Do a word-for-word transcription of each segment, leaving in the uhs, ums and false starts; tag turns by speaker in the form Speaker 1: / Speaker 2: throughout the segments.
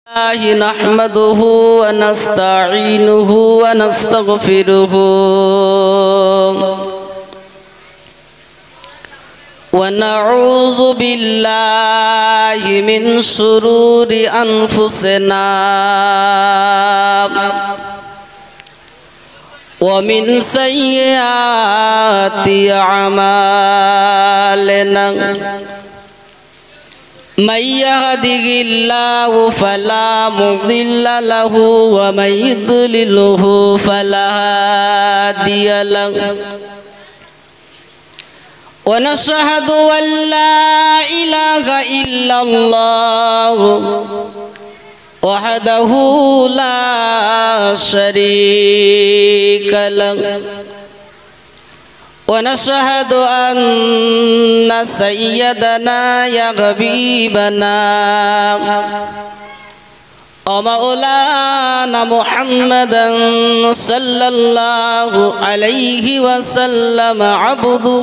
Speaker 1: نحمده ونستعينه ونستغفره ونعوذ بالله من شرور أنفسنا ومن سيئات أعمالنا من يهده الله فلا مضل له ومن يضلله فلا هادي له ونشهد أن لا إله إلا الله وحده لا شريك له ونشهد أن سيدنا يا حبيبنا ومولانا محمدا صلى الله عليه وسلم عبده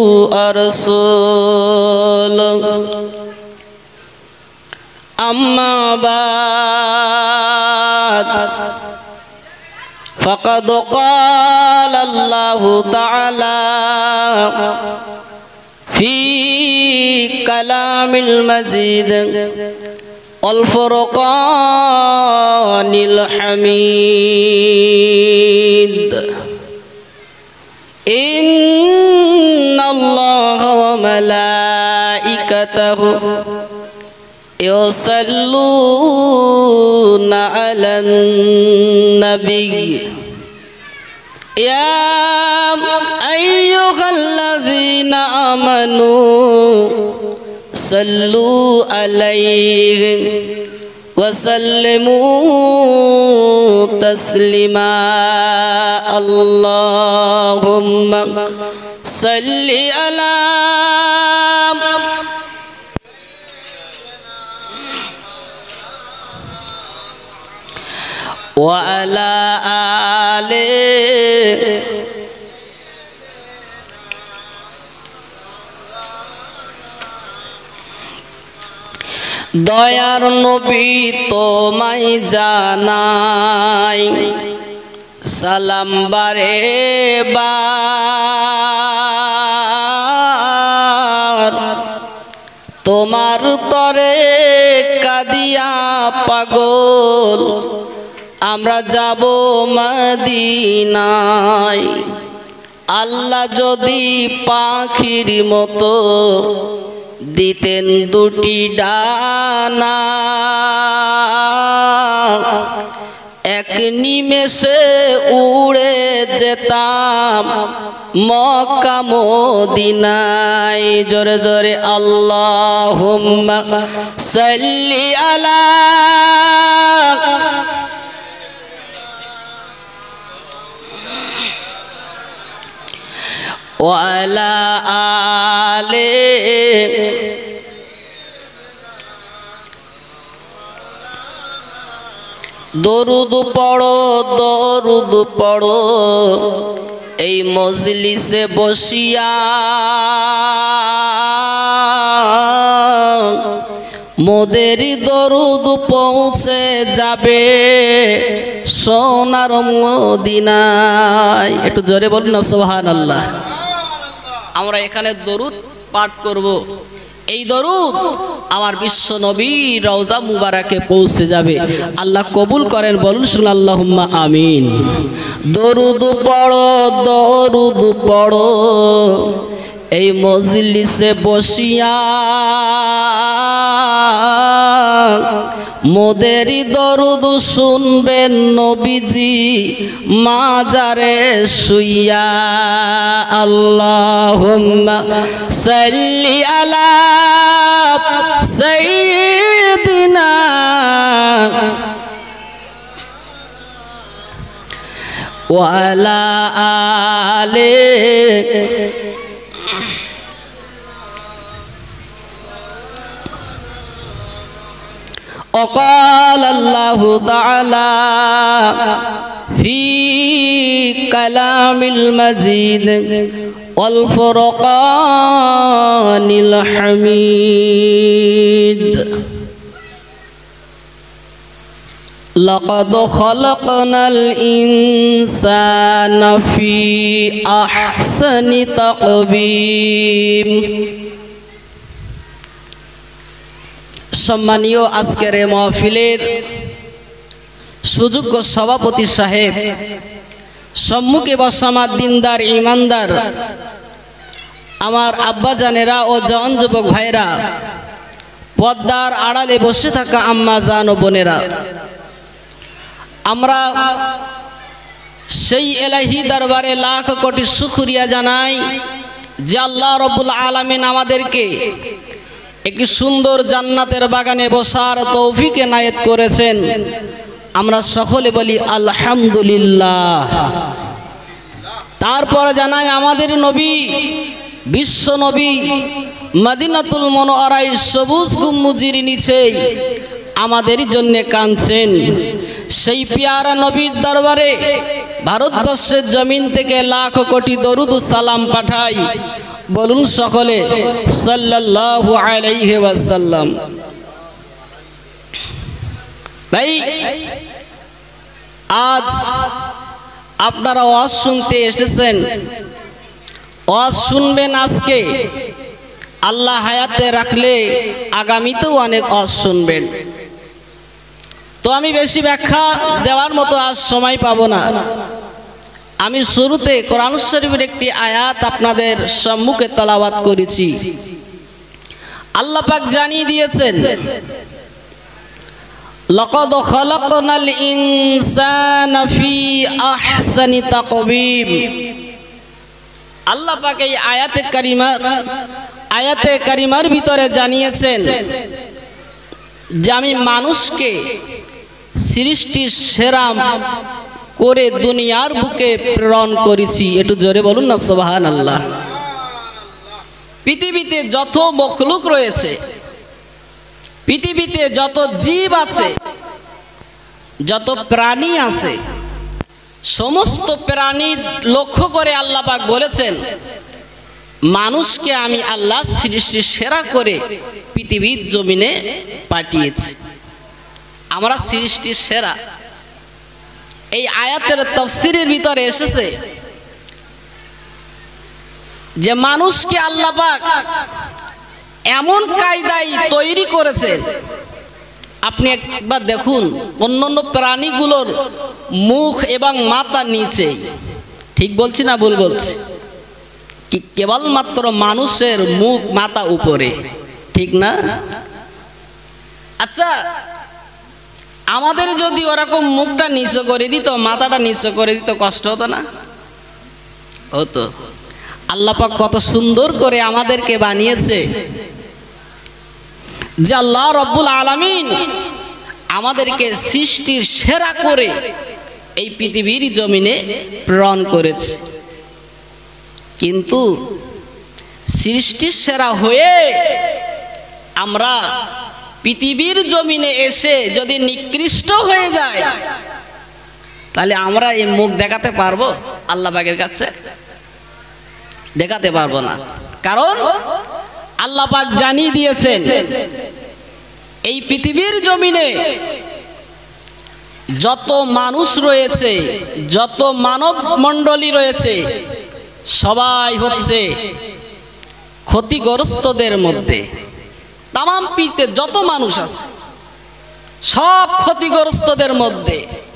Speaker 1: ورسوله أما بعد فقد قال الله تعالى في كلام المجيد والفرقان الحميد إن الله وملائكته يصلون على النبي يا أيها الذين آمنوا صلوا عليه وسلموا تسليما اللهم صل على وعلى آله দয়ার নবী তোমায় জানাই সালাম বারে বার তোমার তরে কাদিয়া পাগল আমরা যাব মদিনায় আল্লাহ যদি পাখির মতো দিতেন দুটি ডানা এক নিমেষে উড়ে যেতাম মক্কা মদিনায় জোরে জোরে আল্লাহুম্মা সাল্লি আলা ওয়ালা আলে দরুদ পড়ো দরুদ পড়ো এই মজলিসে বসিয়া মোদের দরুদ পৌঁছে যাবে সোনার মদিনায় একটু জোরে বলুন না সুবহানাল্লাহ। আমরা এখানে দরুদ পাঠ করব, এই দরুদ আমার বিশ্ব নবী রওজা মুবারাকে পৌঁছে যাবে। আল্লাহ কবুল করেন, বলুন শুনুন আল্লাহুম্মা আমিন। দরুদ পড়ো দরুদ পড়ো এই মজলিসে বসিয়া মোদেরই দরুদ শুনবেন নবীজি মাজারে শুইয়া আল্লাহুম্মা সাল্লি আলা সাইয়্যিদিনা ওয়া আলা আলিহি وقال الله تعالى في كلام المجيد والفرقان الحميد লাকাদ খালাকনাল ইনসানা ফি আহসানি তাকবীম। সম্মানীয় আজকের এই মাহফিলের সুযোগ্য সভাপতি সাহেব, সম্মুখে বসা আমার দিনদার ইমানদার আমার আব্বাজানেরা ও জওয়ান যুবক ভাইরা, পর্দার আড়ালে বসে থাকা আম্মা জান ও বোনেরা, আমরা সেই এলাহি দরবারে লাখ কোটি শুকরিয়া জানাই যে আল্লাহ রাব্বুল আলামিন আমাদেরকে একটি সুন্দর জান্নাতের বাগানে বসার তৌফিক এনায়েত করেছেন। আমরা সকলে বলি আলহামদুলিল্লাহ। তারপরে জানাই আমাদের নবী, বিশ্ব নবী মদিনাতুল মুনাওয়ারায় সবুজ গম্বুজের নিচে আমাদের জন্য কাঁদছেন। সেই পিয়ারা নবীর দরবারে ভারতবর্ষের জমিন থেকে লাখ কোটি দরুদ ও সালাম পাঠাই। বলুন সকলে সাল্লাল্লাহু আলাইহি ওয়াসাল্লাম। ভাই, আজ আপনারা ওয়াজ শুনতে এসেছেন, ওয়াজ শুনবেন আজকে, আল্লাহ হায়াতে রাখলে আগামীতেও অনেক ওয়াজ শুনবেন। তো আমি বেশি ব্যাখ্যা দেওয়ার মতো আজ সময় পাবো না। আমি শুরুতে কোরআন শরীফের একটি আয়াত আপনাদের সম্মুখে তেলাওয়াত করেছি। আল্লাহ পাক জানিয়ে দিয়েছেন, লাকাদ খালাকনাল ইনসানা ফি আহসানি তাকবীম। আল্লাহ পাক এই আয়াতে কারিমা আয়াতে কারিমার ভিতরে জানিয়েছেন যে আমি মানুষকে সৃষ্টির সেরা করে দুনিয়ার বুকে প্রেরণ করেছি। একটু জোরে বলুন না সুবহানাল্লাহ। পৃথিবীতে যত মখলুক রয়েছে, পৃথিবীতে যত জীব আছে, যত প্রাণী আছে, সমস্ত প্রাণীর লক্ষ্য করে আল্লাহ পাক বলেছেন মানুষকে আমি আল্লাহ সৃষ্টির সেরা করে পৃথিবীর জমিনে পাঠিয়েছি। আমরা সৃষ্টির সেরা। এই আয়াতের তাফসীরের ভিতরে এসেছে যে মানুষকে আল্লাহ পাক এমন কায়দায় তৈরি করেছে, আপনি একবার দেখুন অন্যান্য প্রাণীগুলোর মুখ এবং মাথা নিচে, ঠিক বলছি না ভুল বলছি? কি কেবলমাত্র মানুষের মুখ মাথা উপরে, ঠিক না? আচ্ছা, আমাদের যদি ওরকম মুখটা নিচু করে দিত, মাথাটা নিচু করে দিত, কষ্ট হতো না? হতো। আল্লাহ পাক কত সুন্দর করে আমাদেরকে বানিয়েছে যে আল্লাহ রাব্বুল আলামিন আমাদেরকে সৃষ্টির সেরা করে এই পৃথিবীর জমিনে প্রেরণ করেছে। কিন্তু সৃষ্টির সেরা হয়ে আমরা পৃথিবীর জমিনে এসে যদি নিকৃষ্ট হয়ে যায়, তাহলে আমরা এই মুখ দেখাতে পারবো আল্লাহ পাকের কাছে? দেখাতে পারবো না। কারণ আল্লাহ পাক জানিয়ে দিয়েছেন এই পৃথিবীর জমিনে যত মানুষ রয়েছে, যত মানব মণ্ডলী রয়েছে, সবাই হচ্ছে ক্ষতিগ্রস্তদের মধ্যে। তামাম পৃথিবীতে যত মানুষ আছে সব ক্ষতিগ্রস্তদের মধ্যে।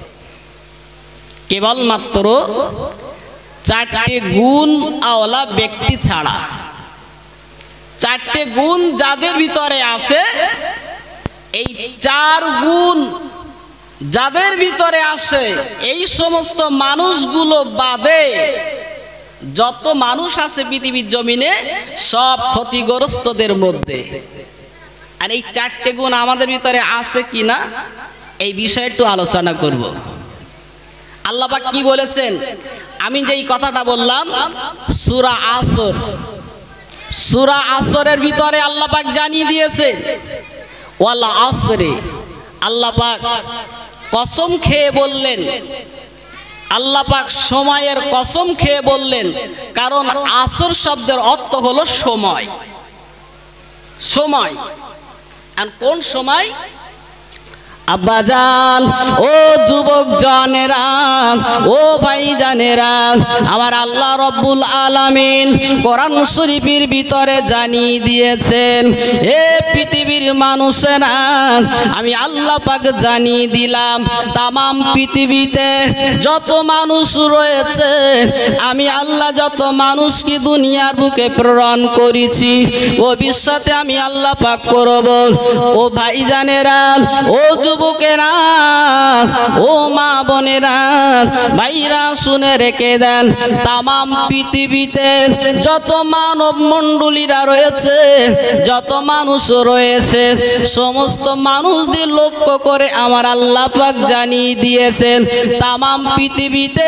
Speaker 1: কেবলমাত্র চারটে গুণ আওলা ব্যক্তি ছাড়া, চারটে গুণ যাদের ভিতরে আছে, এই চার গুণ যাদের ভিতরে আসে, এই সমস্ত মানুষগুলো বাদে যত মানুষ আছে পৃথিবীর জমিনে সব ক্ষতিগ্রস্তদের মধ্যে। আর এই চারটে গুণ আমাদের ভিতরে আছে কিনা এই বিষয়ে একটু আলোচনা করব। আল্লাহ পাক কি বলেছেন? আমি যেই কথাটা বললাম সূরা আসর, সূরা আসরের ভিতরে আল্লাহ পাক জানিয়ে দিয়েছে ওয়াল আসরে। আল্লাহ পাক কসম খেয়ে বললেন, আল্লাহ পাক সময়ের কসম খেয়ে বললেন, কারণ আসর শব্দের অর্থ হলো সময়। সময় আর কোন সময়? আব্বাজান, ও যুবক জানেরা, ও ভাই জানেরা, আমার আল্লাহ রব্বুল আলামিন কোরআন শরীফের ভিতরে জানিয়ে দিয়েছেন, হে পৃথিবীর মানুষেরা, আমি আল্লাহ পাক জানিয়ে দিলাম তামাম পৃথিবীতে যত মানুষ রয়েছে আমি আল্লাহ যত মানুষকে দুনিয়ার বুকে প্রেরণ করেছি ভবিষ্যতে আমি আল্লাহ পাক করব। ও ভাই জানেরা, ও যুবকেরা, ও মা বোনেরা, ভাইরা শুনে রেখে দেন, তামাম পৃথিবীতে যত মানব মণ্ডলীরা রয়েছে, যত মানুষ রয়েছে, সমস্ত মানুষদের লক্ষ্য করে আমার আল্লাহ পাক জানিয়ে দিয়েছেন তামাম পৃথিবীতে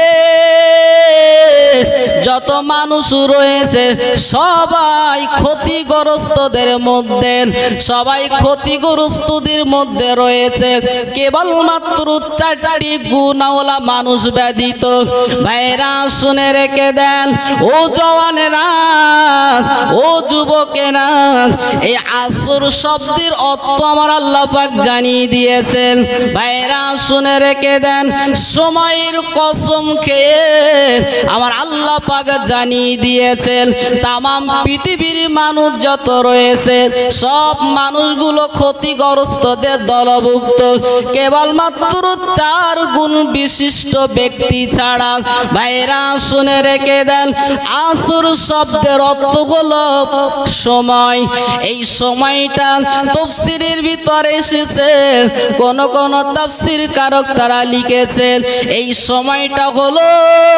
Speaker 1: যত মানুষ রয়েছে সবাই ক্ষতিগ্রস্তদের মধ্যে, সবাই ক্ষতিগ্রস্তদের মধ্যে রয়েছে কেবলমাত্র চারটি গুণওয়ালা মানুষ ব্যতীত। ভাইরা শুনে রেখে দেন, ও জওয়ানেরা, ও যুবকেরা, এই আসর শব্দের অর্থ আমার আল্লাহ পাক জানিয়ে দিয়েছেন। ভাইরা শুনে রেখে দেন, সময়ের কসম খেয়ে আমার আল্লাহ পাক জানিয়ে দিয়েছেন তামাম পৃথিবীর মানুষ যত রয়েছে সব মানুষগুলো ক্ষতিগ্রস্তদের দলভুক্ত কেবলমাত্র চার গুণ বিশিষ্ট ব্যক্তি ছাড়া। ভাইরা শুনে রেখে দেন, আসর শব্দের অর্থ হলো সময়। এই সময়টা তাফসীরের ভিতরে এসেছে, কোন কোন তাফসীর কারক তারা লিখেছেন এই সময়টা হলো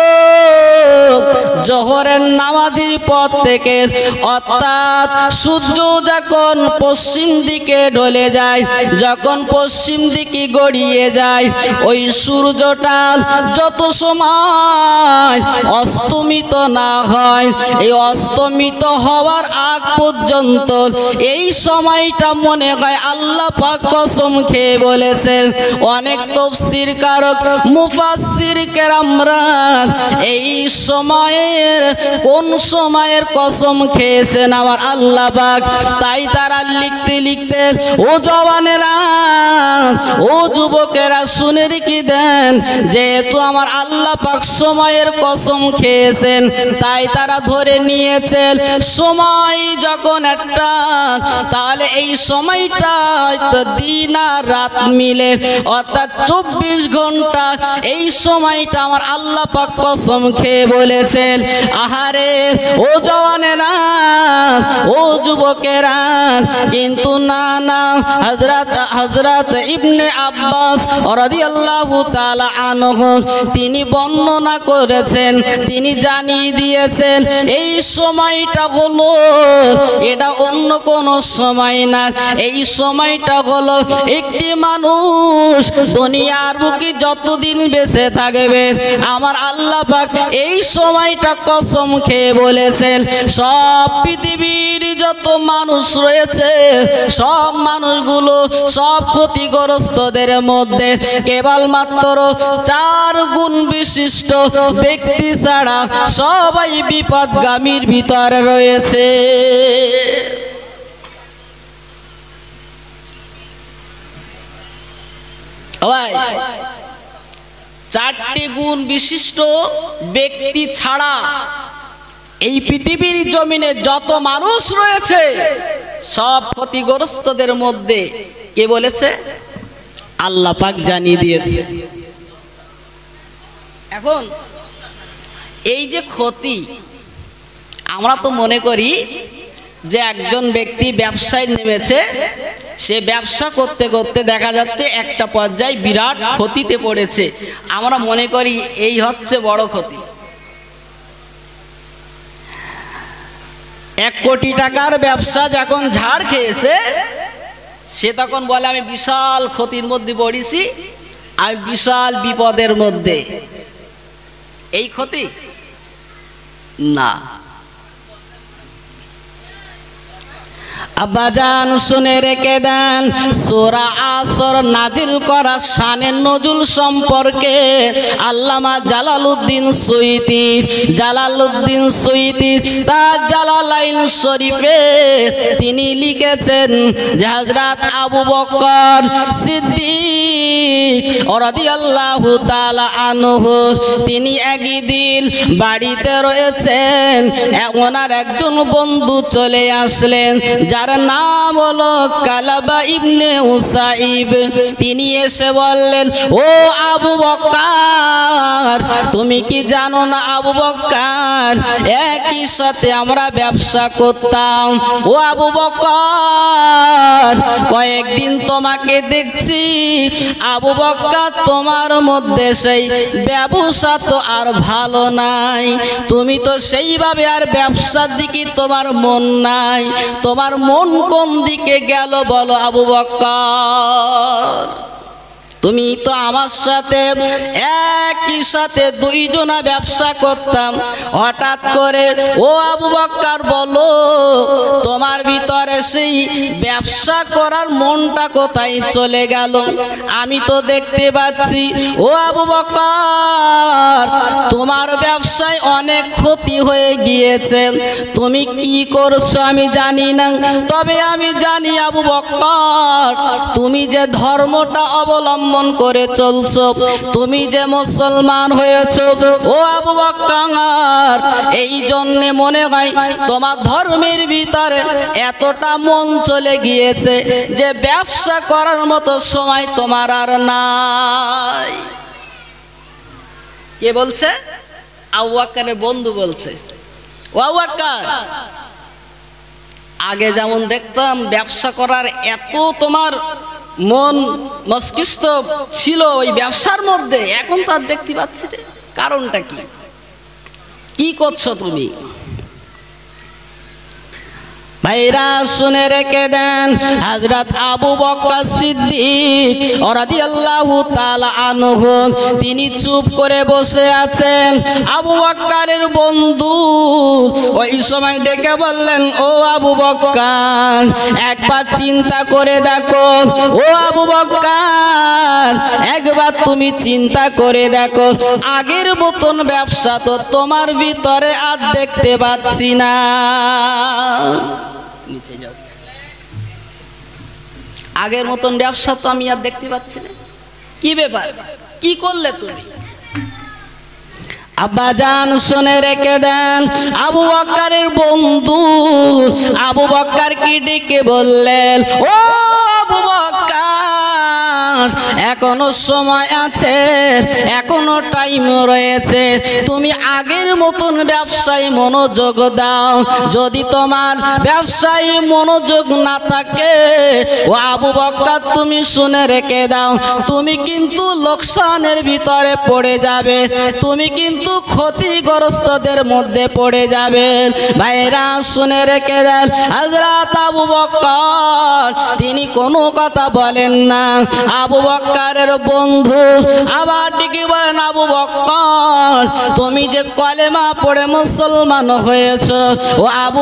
Speaker 1: জোহরের নামাজের পর থেকে, অর্থাৎ সূর্য যখন পশ্চিম দিকে ঢলে যায়, যখন পশ্চিম দিকে গড়িয়ে যায়, ওই সূর্যটা যত সময় অস্তমিত না হয়, এই অস্তমিত হওয়ার আগ পর্যন্ত এই সময়টা মনে হয় আল্লাহ পাক কসম খেয়ে বলেছেন। অনেক তাফসীর কারক মুফাসসির কেরামরা এই সময়ের কোন সময়ের কসম খেয়েছেন আমার আল্লাহ পাক, তাই তারা লিখতে লিখতে, ও জওয়ানেরা, ও যুবকেরা শুনে রেখে দেন, যেহেতু আমার আল্লাহ পাক সময়ের কসম খেয়েছেন তাই তারা ধরে নিয়েছেন সময় যখন একটা, তাহলে এই সময়টা হয়তো দিন আর রাত মিলে, অর্থাৎ চব্বিশ ঘন্টা। এই সময়টা আমার আল্লাহ পাক কসম খেয়ে বলেছেন। আহারে ও জওয়ানেরা, ও যুবকেরা, কিন্তু না না, হযরত হযরত ইবনে আব্বাস রাদিয়াল্লাহু তাআলা আনহু তিনি বর্ণনা করেছেন, তিনি জানিয়ে দিয়েছেন এই সময়টা হলো, এটা অন্য কোন সময় না, এই সময়টা হলো একটি মানুষ দুনিয়ার বুকে যতদিন বেঁচে থাকবে আমার আল্লাহ পাক এই সময়টা কসম খেয়ে বলেছেন সব পৃথিবীর যত মানুষ রয়েছে সব মানুষগুলো সব ক্ষতিগ্রস্তদের মধ্যে কেবলমাত্র চার গুণ বিশিষ্ট ব্যক্তি ছাড়া সবাই বিপদগামীর ভিতরে রয়েছে। চারটি গুণ বিশিষ্ট ব্যক্তি ছাড়া এই পৃথিবীর জমিনে যত মানুষ রয়েছে সব ক্ষতিগ্রস্তদের মধ্যে কে বলেছে? আল্লাহ পাক জানিয়ে দিয়েছে। এখন এই যে ক্ষতি, আমরা তো মনে করি যে একজন ব্যক্তি ব্যবসায় নেমেছে, সে ব্যবসা করতে করতে দেখা যাচ্ছে একটা পর্যায়ে বিরাট ক্ষতিতে পড়েছে, আমরা মনে করি এই হচ্ছে বড় ক্ষতি। এক কোটি টাকার ব্যবসা যখন ঝাড় খেয়েছে সে তখন বলে আমি বিশাল ক্ষতির মধ্যে পড়েছি, আমি বিশাল বিপদের মধ্যে। এই ক্ষতি না। আব্বাজান শুনে রেখে দেন, সূরা আসর নাজিল করা শানে নজুল সম্পর্কে আল্লামা জালালউদ্দিন সুয়ুতী জালালউদ্দিন সুয়ুতী তার জালালাইন শরীফে তিনি লিখেছেন যে হযরত আবু বকর সিদ্দিক রাদিয়াল্লাহু তাআলা আনহু তিনি একদিন বাড়িতে রয়েছেন, ওনার একজন বন্ধু চলে আসলেন যার নাম হলো কালাবা ইবনে উসাইব। তিনি এসে বললেন, ও আবু বকর, তুমি কি জানো না আবু বকর, একই সাথে আমরা ব্যবসা করতাম। ও আবু বকর, কয়েকদিন তোমাকে দেখছি আবু বকর, তোমার মধ্যে সেই ব্যবসা তো আর ভালো নাই, তুমি তো সেইভাবে আর ব্যবসার দিকে তোমার মন নাই, তোমার মন কোন দিকে গেল বলো আবু বকর? তুমি তো আমার সাথে একই সাথে দুইজনা ব্যবসা করতাম, হঠাৎ করে ও আবু বকর বলো তোমার ভিতরে সেই ব্যবসা করার মনটা কোথায় চলে গেল? আমি তো দেখতে পাচ্ছি ও আবু বকর তোমার ব্যবসায় অনেক ক্ষতি হয়ে গিয়েছে, তুমি কি করছো আমি জানি না, তবে আমি জানি আবু বকর তুমি যে ধর্মটা অবলম্বন করে চলছো, তুমি যে মুসলমান হয়েছো ও আবু বকর, এই জন্য মনে হয় তোমার ধর্মের ভিতরে এতটা মন চলে গিয়েছে যে ব্যবসা করার মতো সময় তোমার আর নাই। কে বলছে? আবু বকরের বন্ধু বলছে, ও আবু বকর, আগে যেমন দেখতাম ব্যবসা করার এত তোমার মন মস্তিষ্ক ছিল ওই ব্যবসার মধ্যে, এখন তো আর দেখতে পাচ্ছি রে, কারণটা কি? কি করছো তুমি? ভাইরা শুনে রেখে দেন, হযরত আবু বকর সিদ্দিক রাদিয়াল্লাহু তাআলা আনহু তিনি চুপ করে বসে আছেন। আবু বকরের বন্ধু ওই সময় ডেকে বললেন, ও আবু বকর, একবার চিন্তা করে দেখো, ও আবু বকর একবার তুমি চিন্তা করে দেখো, আগের মতন ব্যবসা তো তোমার ভিতরে আর দেখতে পাচ্ছি না। নিচে যাও, আগের মতন ব্যবসা তো আমি আর দেখতে পাচ্ছি না, কি ব্যাপার, কি করলে তুমি? আব্বাজান শুনে রেখে দেন, আবু বকরের বন্ধু আবু বকর কি ডেকে বললেন, ও আবু বকর এখনো সময় আছে, এখনো টাইম রয়েছে, তুমি আগের মতন ব্যবসায় মনোযোগ দাও। যদি তোমার ব্যবসায় মনোযোগ না থাকে ও আবু বকর তুমি শুনে রেখে দাও, তুমি কিন্তু লোকসানের ভিতরে পড়ে যাবে, তুমি কিন্তু ক্ষতিগ্রস্তদের মধ্যে পড়ে যাবে। ভাইরা শুনে রেখে দেন, হযরত আবু বকর তিনি কোনো কথা বলেন না। আবু বকরের বন্ধু আবার ডেকে বলেন, আবু বকর তুমি যে কলেমা পড়ে মুসলমান হয়েছো, ও আবু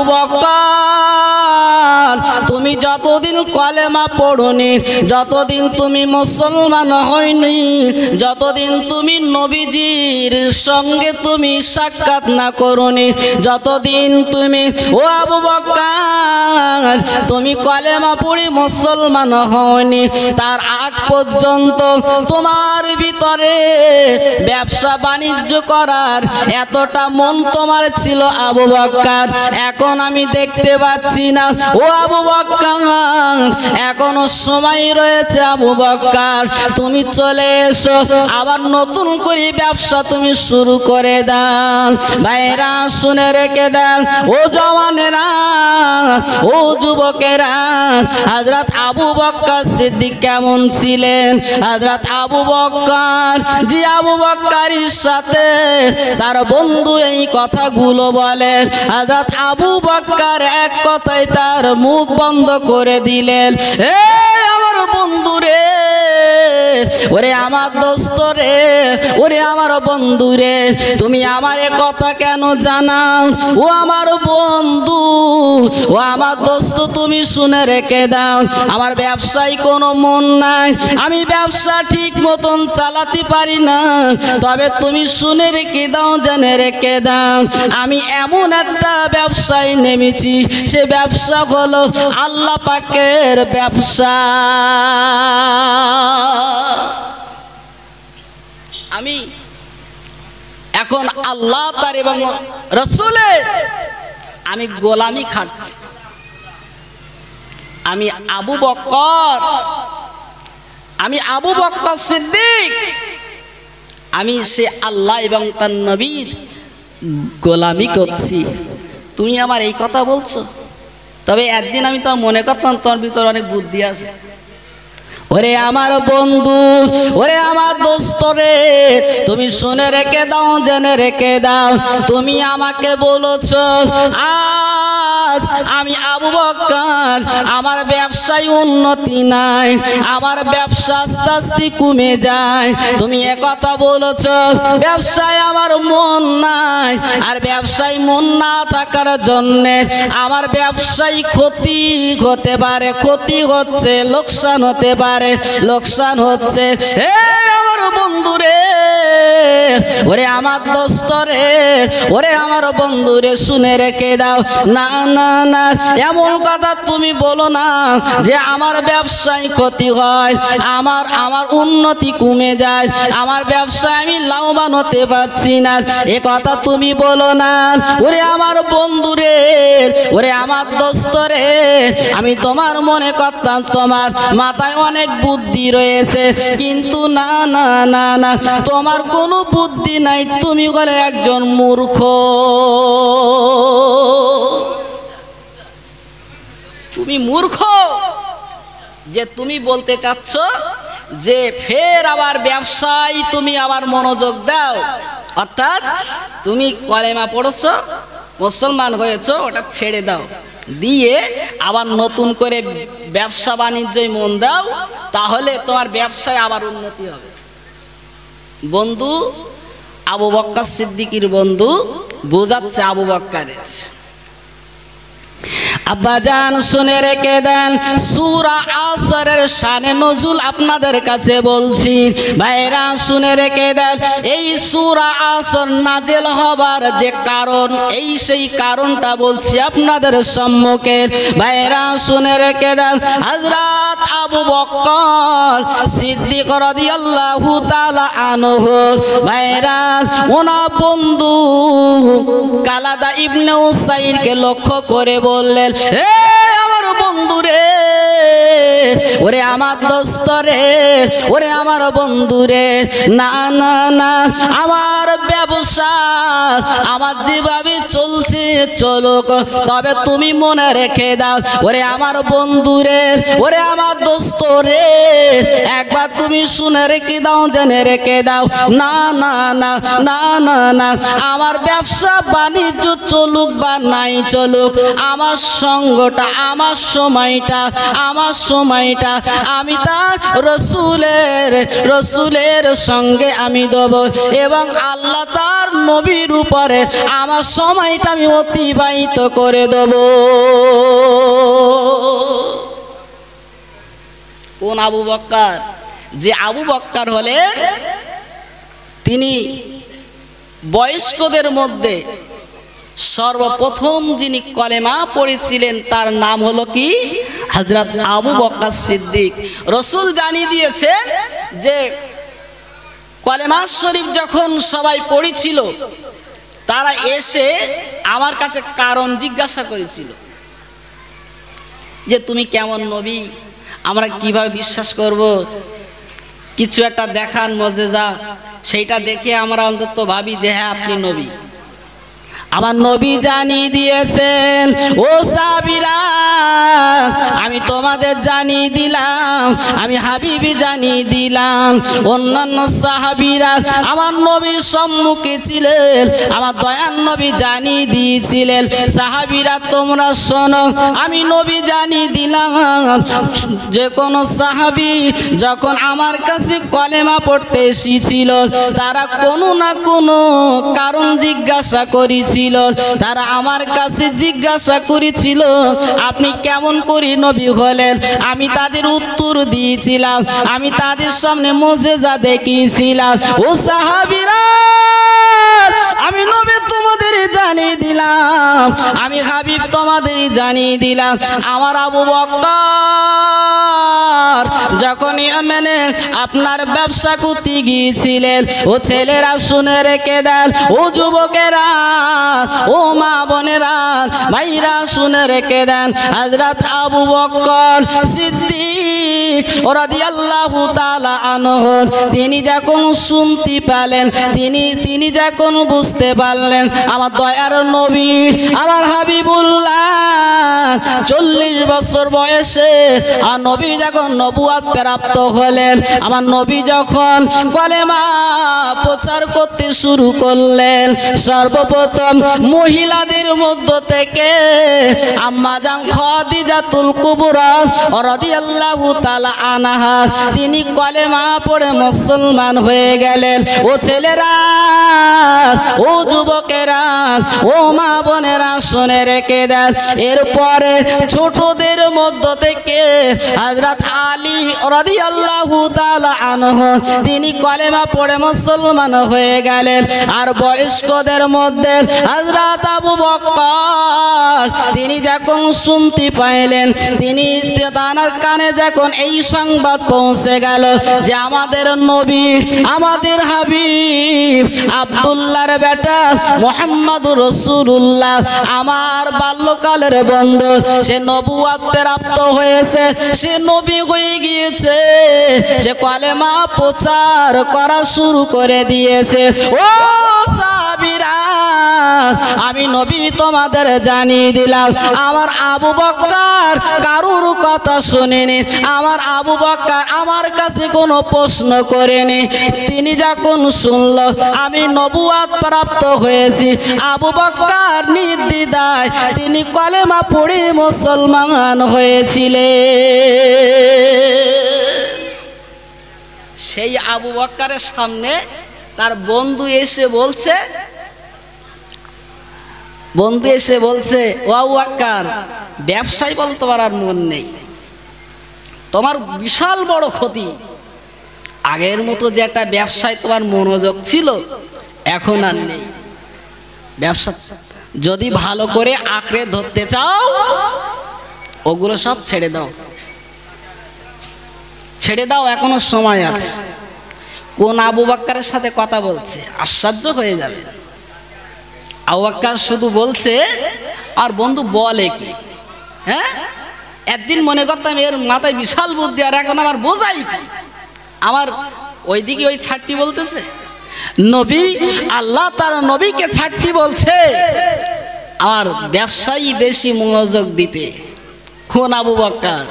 Speaker 1: বকর তুমি যতদিন কলেমা পড়োনি, যতদিন তুমি মুসলমান হয়নি, যতদিন তুমি নবীজির সঙ্গে তুমি সাক্ষাৎ না করোনি, যতদিন তুমি ও আবু বকর তুমি কলেমা পড়ে মুসলমান হওনি, তার আগ পর্যন্ত তোমার ভিতরে ব্যবসা বাণিজ্য করার এতটা মন তোমার ছিল আবু বকর, এখন আমি দেখতে পাচ্ছি না। ও আবু বকর এখনো সময় রয়েছে, আবু বকর তুমি চলে এসো, আবার নতুন করে ব্যবসা তুমি শুরু করে দাও। ভাইরা শুনে রেখে দেন, ও জওয়ানেরা, ও যুবকেরা, হযরত আবু বকর সিদ্দিক কেমন ছিলেন? হযরত আবু বকর জি আবু বকরের সাথে তার বন্ধু এই কথাগুলো বলেন, হযরত আবু বকর এক কথায় তার মুখ বন্ধ করে দিলেন। এ আমার বন্ধু রে, ওরে আমার দোস্ত রে, ওরে আমার বন্ধু রে, তুমি আমার এ কথা কেন জানাও? ও আমার বন্ধু, ও আমার দোস্ত, তুমি শুনে রেখে দাও, আমার ব্যবসায় কোনো মন নাই, আমি ব্যবসা ঠিক মতন চালাতে পারি না, তবে তুমি শুনে রেখে দাও, জেনে রেখে দাও, আমি এমন একটা ব্যবসায় নেমেছি, সে ব্যবসা হলো আল্লাহ পাকের ব্যবসা। আমি এখন আল্লাহ তার এবং রাসূলের আমি গোলামি খাচ্ছি। আমি আবু বকর, আমি আবু বকর সিদ্দিক, আমি সে আল্লাহ এবং তার নবীর গোলামি করছি। তুমি আমার এই কথা বলছো? তবে একদিন আমি তো মনে করতাম তোমার ভিতরে অনেক বুদ্ধি আছে। ওরে আমার বন্ধু, ওরে আমার দোস্ত রে, তুমি শুনে রেখে দাও, জেনে রেখে দাও, তুমি আমাকে বলেছো আজ আমি আবু বকর, আমার ব্যবসায় উন্নতি নাই, আমার ব্যবসা আস্তে আস্তে কমে যায়, তুমি এ কথা বলেছো, ব্যবসায় আমার মন নাই, আর ব্যবসায় মন না থাকার জন্যে আমার ব্যবসায় ক্ষতি হতে পারে, ক্ষতি হচ্ছে, লোকসান হতে পারে, লোকসান হচ্ছে। হে আমার বন্ধু রে, ওরে আমার দোস্ত রে, ওরে আমার বন্ধু রে, শুনে রেখে দাও, না না না, এমন কথা তুমি বলো না যে আমার ব্যবসায় ক্ষতি হয়, আমার আমার উন্নতি কমে যায়, আমার ব্যবসায় আমি লাভবান হতে পারছি না, এ কথা তুমি বলো না। ওরে আমার বন্ধু রে, ওরে আমার দোস্ত রে, আমি তোমার মনে করতাম তোমার মাথায় অনেক বুদ্ধি রয়েছে, কিন্তু না না না না, তোমার কোনো বুদ্ধি নাই, তুমি বলে একজন মূর্খ। তুমি মূর্খ যে তুমি বলতে চাচ্ছ যে ফের আবার ব্যবসায় তুমি আবার মনোযোগ দাও, অর্থাৎ তুমি কলেমা পড়েছো, মুসলমান হয়েছো, ওটা ছেড়ে দাও, দিয়ে আবার নতুন করে ব্যবসা বাণিজ্যে মন দাও, তাহলে তোমার ব্যবসায় আবার উন্নতি হবে। বন্ধু আবু বকর সিদ্দিকীর বন্ধু বোঝাচ্ছে আবু বকরের। আব্বাজান শুনে রেখে দেন, সূরা আসরের শানে নজুল আপনাদের কাছে বলছি, ভাইরা শুনে রেখে দেন, এই সূরা আসর নাজিল হবার যে কারণ, এই সেই কারণটা বলছি আপনাদের সম্মুখে, ভাইরা শুনে রেখে দেন। হযরত আবু বকর সিদ্দিক রাদিয়াল্লাহু তাআলা আনহু, ভাইরা ওনার বন্ধু কালাদা ইবনে উসাইরকে লক্ষ্য করে বললেন, হে আমার বন্ধু রে, ওরে আমার দোস্ত রে, ওরে আমার বন্ধু রে, না না না, আমার ব্যবসা আমার যেভাবে চলছে চলুক, তবে তুমি মনে রেখে দাও, ওরে আমার বন্ধু রে, ওরে আমার দোস্ত রে, একবার তুমি শুনে রেখে দাও, জেনে রেখে দাও, না না না না না না, আমার ব্যবসা বাণিজ্য চলুক বা নাই চলুক, আমার সঙ্গটা, আমার সময়টা, আমার সময়টা আমি তার রসুলের রসুলের সঙ্গে আমি দেব, এবং আল্লাহ তার নবীর উপরে আমার সময়টা আমি অতিবাহিত করে দেব। কোন আবু বকর? যে আবু বকর হলেন তিনি বয়স্কদের মধ্যে সর্বপ্রথম যিনি কলেমা পড়েছিলেন, তার নাম হলো কি? হযরত আবু বকর সিদ্দিক। রাসূল জানিয়ে দিয়েছেন যে কলেমা শরীফ যখন সবাই পড়েছিল, তারা এসে আমার কাছে কারণ জিজ্ঞাসা করেছিল যে তুমি কেমন নবী, আমরা কিভাবে বিশ্বাস করব, কিছু একটা দেখান মজেজা, সেইটা দেখে আমরা অন্তত ভাবি যে হ্যাঁ আপনি নবী। আমার নবী জানিয়ে দিয়েছেন, ও সাহাবীরা আমি তোমাদের জানিয়ে দিলাম, আমি হাবিবি জানিয়ে দিলাম। অন্যান্য সাহাবীরা আমার নবীর সম্মুখে ছিলেন, আমার দয়ার নবী জানিয়ে দিয়েছিলেন, সাহাবীরা তোমরা শোনো, আমি নবী জানিয়ে দিলাম, যে কোনো সাহাবী যখন আমার কাছে কলেমা পড়তে এসেছিল তারা কোনো না কোনো কারণ জিজ্ঞাসা করেছিল, তারা আমার কাছে জিজ্ঞাসা করেছিল আপনি কেমন করে নবী হলেন। আমি তাদের উত্তর দিয়েছিলাম, আমি তাদের সামনে মুজিজা দেখিয়েছিলাম। ও সাহাবীরা আমি নবী তোমাদের জানিয়ে দিলাম, আমি হাবিব তোমাদের জানিয়ে দিলাম। আমার আবু বকর যখন ইয়েমেনে আপনার ব্যবসা করতে গিয়েছিলেন, ও ছেলেরা শুনে রেখে দেন, ও যুবকেরা, ও মা বোনেরা, ভাইরা শুনে রেখে দেন, হযরত আবু বকর সিদ্দিক রাদিয়াল্লাহু তাআলা আনহু তিনি যখন শুনতে পেলেন, তিনি তিনি যখন বুঝতে পারলেন আমার দয়ার নবী আমার হাবিবুল্লাহ চল্লিশ বছর বয়সে আর নবী যখন নবুয়ত প্রাপ্ত হলেন, আমার নবী যখন কলেমা প্রচার করতে শুরু করলেন, সর্বপ্রথম মহিলাদের মধ্য থেকে আম্মা জান খাদিজাতুল কুবরা রাদিয়াল্লাহু তাআলা আনহা তিনি কলেমা পড়ে মুসলমান হয়ে গেলেন। ও ছেলেরা, ও যুবকেরা, ও মা বোনেরা শুনে রেখে দেন, এরপরে ছোটদের মধ্য থেকে হযরত আলী রাদিয়াল্লাহু তাআলা আনহু তিনি কলেমা পড়ে মুসলমান হয়ে গেলেন। আর বয়স্কদের মধ্যে হযরত আবু বকর তিনি যখন শুনতে পাইলেন, তিনি তার কানে যখন এই সংবাদ পৌঁছে গেল যে আমাদের নবী আমাদের হাবিব আব্দুল্লাহর বেটা মুহাম্মদুর রাসূলুল্লাহ আমার বাল্যকালের বন্ধু, সে নবুয়ত প্রাপ্ত হয়েছে, সে নবী হয়ে গিয়েছে, সে কলেমা প্রচার করা শুরু করে দিয়েছে। ও সাহাবীরা আমি নবী তোমাদের জানিয়ে দিলাম, আমার আবু বকর কারুর কথা শুনেনি, আমার আবু বকর আমার কাছে কোনো প্রশ্ন করেনি, তিনি যখন শুনল আমি নবুয়ত প্রাপ্ত হয়েছি, আবু বকর নির্দ্বিধায় তিনি কলেমা পড়ে মুসলমান হয়েছিলেন। সেই আবু বকরের সামনে তার বন্ধু এসে বলছে, বন্ধু এসে বলছে ও আবু বকর ব্যবসায় বল তোমার আর মন নেই, তোমার বিশাল বড় ক্ষতি, আগের মতো যে একটা ব্যবসায় তোমার মনোযোগ ছিল এখন আর নেই, ব্যবসা যদি ভালো করে আঁকড়ে ধরতে চাও ওগুলো সব ছেড়ে দাও, ছেড়ে দাও, এখনো সময় আছে। কোন আবু বকরের সাথে কথা বলছে আশ্চর্য হয়ে যাবে। আবু বকর শুধু বলছে আর বন্ধু বলে কি, হ্যাঁ একদিন মনে করতাম এর মাথায় বিশাল বুদ্ধি, আর এখন আমার বোঝাই কি, আমার ওইদিকে ওই ছাড়টি বলতেছে নবী, আল্লাহ তার নবীকে ছাড়টি বলছে, আমার ব্যবসায়ী বেশি মনোযোগ দিতে। কোন আবু বকর?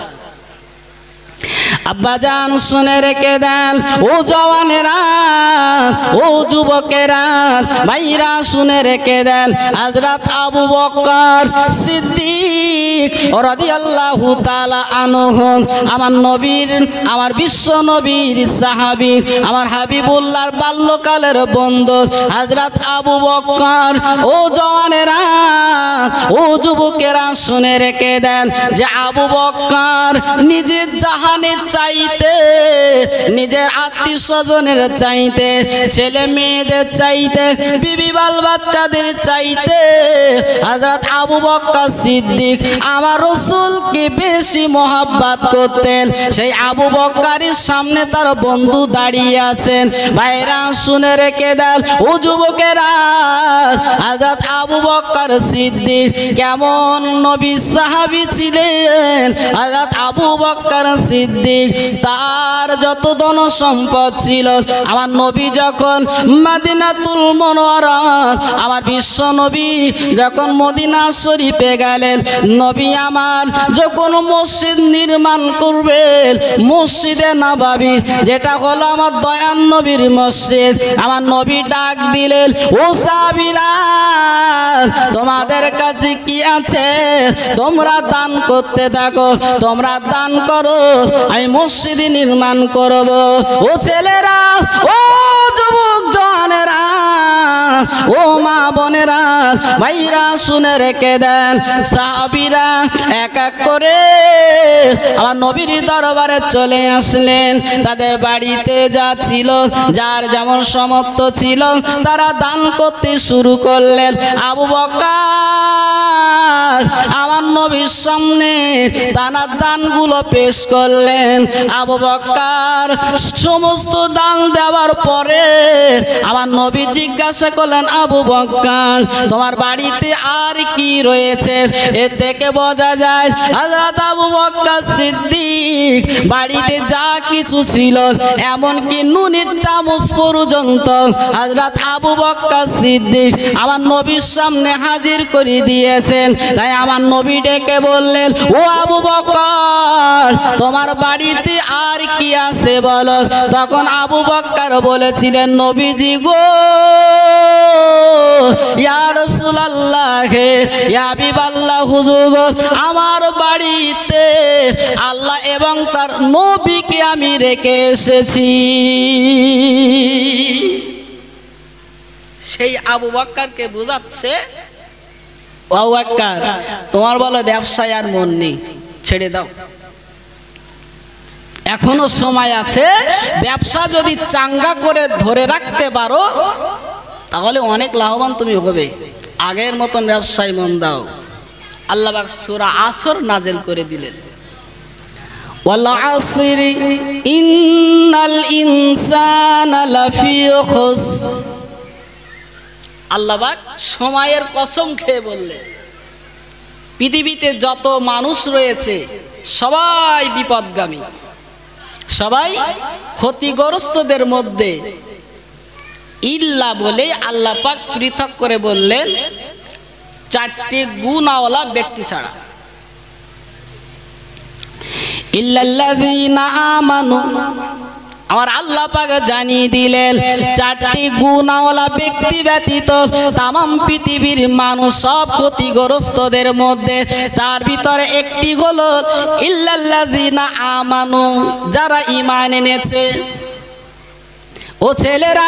Speaker 1: আব্বাজান শুনে রেখে দেন, ও জওয়ানেরা, ও যুবকেরা, ভাইরা শুনে রেখে দেন, হযরত আবু বকর সিদ্দিক রাদিয়াল্লাহু তাআলা আনহু আমার নবীর, আমার বিশ্ব নবীর সাহাবী, আমার হাবিবুল্লাহর বাল্যকালের বন্ধু হযরত আবু বকর। ও জওয়ানেরা, ও যুবকেরা শুনে রেখে দেন যে আবু বকর নিজের জাহানের চাইতে, নিজের আত্মীয় স্বজনের চাইতে, ছেলে মেয়েদের চাইতে, বিবি বাল বাচ্চাদের চাইতে হযরত আবু বকর সিদ্দিক আমার রাসূলকে বেশি মহব্বত করতেন। সেই আবু বকরের সামনে তার বন্ধু দাঁড়িয়ে আছেন। ভাইরা শুনে রেখে দেন, ও যুবকেরা, হযরত আবু বকর সিদ্দিক কেমন নবী সাহাবী ছিলেন। হযরত আবু বকর সিদ্দিক তার যত ধন সম্পদ ছিল আমার নবী যখন মদিনাতুল মুনাওয়ারা আমার বিশ্ব নবী যখন মদিনা শরীফে গেলেন, নবী আমার যখন মসজিদ নির্মাণ করবেন, মসজিদে নববী যেটা হলো আমার দয়ান নবীর মসজিদ, আমার নবী ডাক দিলেন, ও সাহাবীরা তোমাদের কাছে কি আছে তোমরা দান করতে থাকো, তোমরা দান করো, আমি মসজিদ নির্মাণ করব। ও ছেলেরা, ও যুবক জনেরা, ও মা বোনেরা, ভাইরা শুনে রেখে দেন। সাহাবীরা এক এক করে আমার নবীর দরবারে চলে আসলেন। তাদের বাড়িতে যা ছিল, যার যেমন সামর্থ্য ছিল, তারা দান করতে শুরু করলেন। আবু বকর আমার নবীর সামনে দানার দানগুলো পেশ করলেন। আবু বকর সমস্ত দান দেওয়ার পরে আমার নবী জিজ্ঞাসা করলেন, আবু বকর তোমার বাড়িতে আর কি রয়েছে? এ থেকে বোঝা যায় হযরত আবু বকর সিদ্দিক বাড়িতে যা কিছু ছিল, এমনকি নুনের চামচ পর্যন্ত হযরত আবু বকর সিদ্দিক আমার নবীর সামনে হাজির করে দিয়েছেন। তাই আমার নবী ডেকে বললেন, ও আবু বকর তোমার বাড়িতে আর কি আছে বলো? তখন আবু বকর বলেছিলেন, নবীজি গো, ইয়া রাসূলুল্লাহ, ইয়া হাবিবাল্লাহ, হুজুর গো, আমার বাড়িতে আল্লাহ এবং তার নবীকে আমি রেখে এসেছি। সেই আবু বকরকে বোঝাচ্ছে, ও আবু বকর তোমার বলো ব্যবসায় আর মন নেই, ছেড়ে দাও, এখনো সময় আছে। ব্যবসা যদি চাঙ্গা করে ধরে রাখতে পারো তাহলে অনেক লাভবান তুমি হবে। আগের মতন ব্যবসায় মন দাও। আল্লাহ পাক সূরা আসর নাযিল করে দিলেন, ওয়াল আসরি ইন্নাল ইনসানা লাফি খুসর। আল্লাহ পাক সময়ের কসম খেয়ে বললেন, পৃথিবীতে যত মানুষ রয়েছে সবাই বিপদগামী, সবাই ক্ষতিগ্রস্তদের মধ্যে, ইল্লা বলে আল্লাহ পাক পৃথক করে বললেন চারটি গুণওয়ালা ব্যক্তি ছাড়া। ইল্লাল্লাযীনা আমানু, আমার আল্লাহ পাক জানিয়ে দিলেন চারটি গুণওয়ালা ব্যক্তি ব্যতীত তামাম পৃথিবীর মানুষ সব ক্ষতিগ্রস্তদের মধ্যে। তার ভিতরে একটি হলো ইল্লাল্লাযীনা আমানু, যারা ঈমান এনেছে। ও ছেলেরা,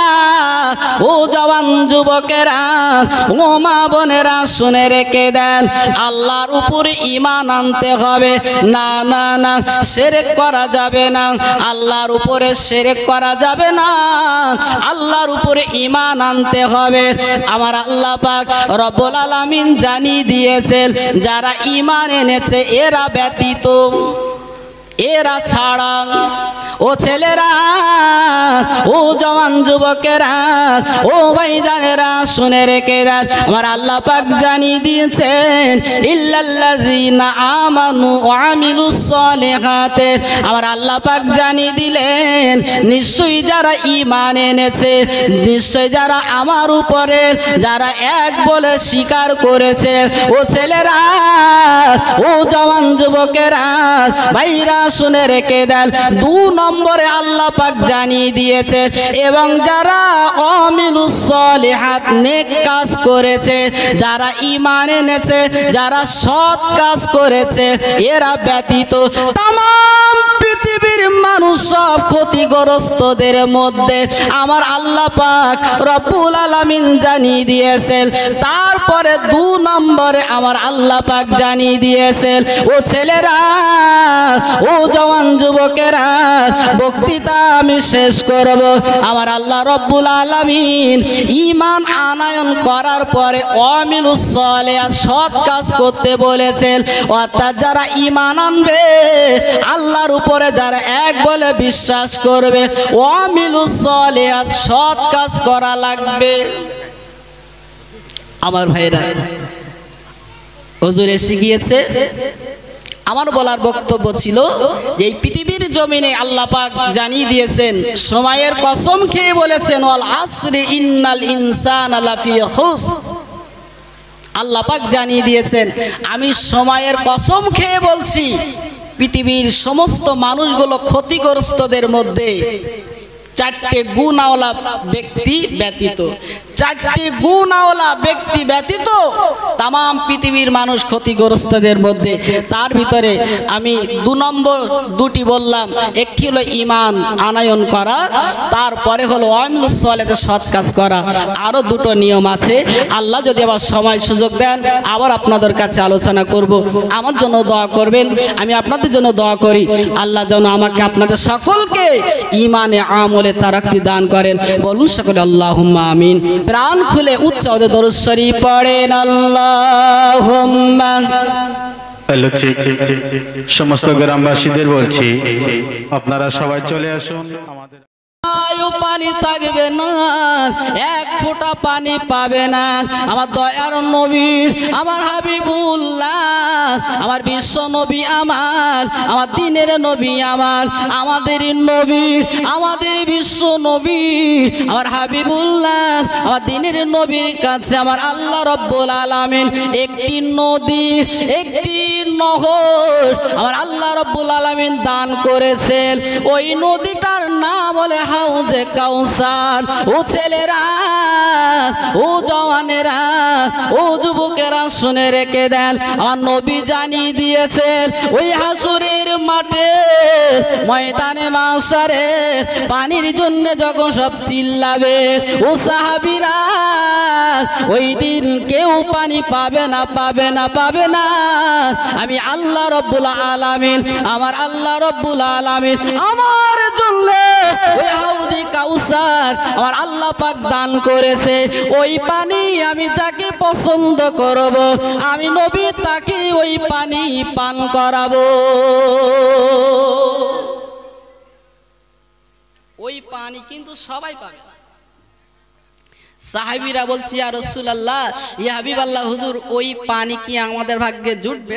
Speaker 1: ও জওয়ান যুবকেরা, ও মা বোনেরা, শুনে রেখে দেন, আল্লাহর উপরে ঈমান আনতে হবে। না না না, শিরক করা যাবে না, আল্লাহর উপরে শিরক করা যাবে না, আল্লাহর উপরে ঈমান আনতে হবে। আমার আল্লাহ পাক রব্বুল আলামিন জানিয়ে দিয়েছেন, যারা ঈমান এনেছে এরা ব্যতীত, এরা ছাড়া। ও ছেলেরা, ও জওয়ান যুবকেরা, ও ভাইজানেরা, শুনে রেখে দেন, আমার আল্লাহ পাক জানিয়ে দিয়েছেন ইল্লাল্লাযীনা আমানু ওয়া আমিলুস সালিহাতে। আমার আল্লাহ পাক জানিয়ে দিলেন নিশ্চয়ই যারা ঈমান এনেছে, নিশ্চয়ই যারা আমার উপরে যারা এক বলে স্বীকার করেছে। ও ছেলেরা, ও জওয়ান যুবকেরা, ভাইরা, শুনে রেখে দেন, দু নম্বরে আল্লাহ পাক জানিয়ে দিয়েছে, এবং যারা আমিলুস সালিহাত, নেক কাজ করেছে, যারা ঈমান এনেছে, যারা সৎ কাজ করেছে, এরা ব্যতীত তামাম পৃথিবীর মানুষ সব ক্ষতিগ্রস্তদের মধ্যে আমার আল্লাহ পাক রব্বুল আলামিন জানিয়ে দিয়েছেন। তারপরে দু নম্বরে আমার আল্লাহ পাক জানিয়ে দিয়েছেন, ও ছেলেরা, ও জওয়ান যুবকেরা, বক্তৃতা আমি শেষ করব। আমার আল্লাহ রব্বুল আলামিন ঈমান আনয়ন করার পরে আমিলুস সালিহাত, সৎ কাজ করতে বলেছেন। অর্থাৎ যারা ঈমান আনবে, আল্লাহর উপরে যারা এক বলে বিশ্বাস করবে, আমিলুস সালিহাত, সৎ কাজ করা লাগবে। আমার ভাইরা, হুজুর এসে গিয়েছে, আমার বলার বক্তব্য ছিল যে এই পৃথিবীর জমিনে আল্লাহ পাক জানিয়ে দিয়েছেন, সময়ের কসম খেয়ে বলেছেন ওয়াল আসরি ইন্নাল ইনসানা লাফি খুসর। আল্লাহ পাক জানিয়ে দিয়েছেন আমি সময়ের কসম খেয়ে বলছি পৃথিবীর সমস্ত মানুষগুলো ক্ষতিগ্রস্তদের মধ্যে চারটে গুণওয়ালা ব্যক্তি ব্যতীত, চারটি গুণওয়ালা ব্যক্তি ব্যতীত তাম পৃথিবীর মানুষ ক্ষতিগ্রস্তদের মধ্যে। তার ভিতরে আমি দু নম্বর দুটি বললাম, একটি হলো ঈমান আনয়ন করা, তারপরে হলো আমলুস সালেহতে সৎ কাজ করা। আরও দুটো নিয়ম আছে, আল্লাহ যদি আবার সময় সুযোগ দেন আবার আপনাদের কাছে আলোচনা করব। আমার জন্য দোয়া করবেন, আমি আপনাদের জন্য দোয়া করি আল্লাহ যেন আমাকে আপনাদের সকলকে ঈমানে আমলে তারাক্কি দান করেন। বলুন সকলে আল্লাহুম্মা আমিন। প্রাণ খুলে উচ্চ দরুদ শরীফ পড়েন আল্লাহুম্মা।
Speaker 2: সমস্ত গ্রামবাসীদের বলছি আপনারা সবাই চলে আসুন। আমাদের
Speaker 1: পানি থাকবে না, এক ফোঁটা পানি পাবে না। আমার দয়ার নবী, আমার হাবিবুল্লাহ, আমার বিশ্ব নবী, আমার আমার দিনের নবী, আমার আমাদের নবী, আমাদের বিশ্ব নবী, আমার হাবিবুল্লাহ, আমার দিনের নবীর কাছে আমার আল্লাহ রব্বুল আলামিন একটি নদী, একটি নহর আমার আল্লাহ রব্বুল আলামিন দান করেছেন। ওই নদীটার নাম বলে হাউজে কাউসার। ও ছেলেরা, ও জওয়ানেরা, ও যুবকেরা শুনে রেখে দেন, আমার নবী জানিয়ে দিয়েছেন ওই হাসরের মাঠে ময়দানে মাশারে পানির জন্য যখন সব চিল্লাবে, ও সাহাবীরা ওই দিন কেউ পানি পাবে না, পাবে না, পাবে না। আমি আল্লাহ রব্বুল আলামিন, আমার আল্লাহ রব্বুল আলামিন আমার জন্য ওই হাউজে কাউসার আমার আল্লাহ পাক দান করেছে। ওই পানি আমি যাকে পছন্দ করব, আমি নবী তাকে ওই পানি পান করাবো। ওই পানি কিন্তু সবাই পাবে না। সাহাবীরা বলছি ইয়া রাসূলুল্লাহ, ইয়া হাবিবাল্লাহ, হুজুর ওই পানি কি আমাদের ভাগ্যে জুটবে?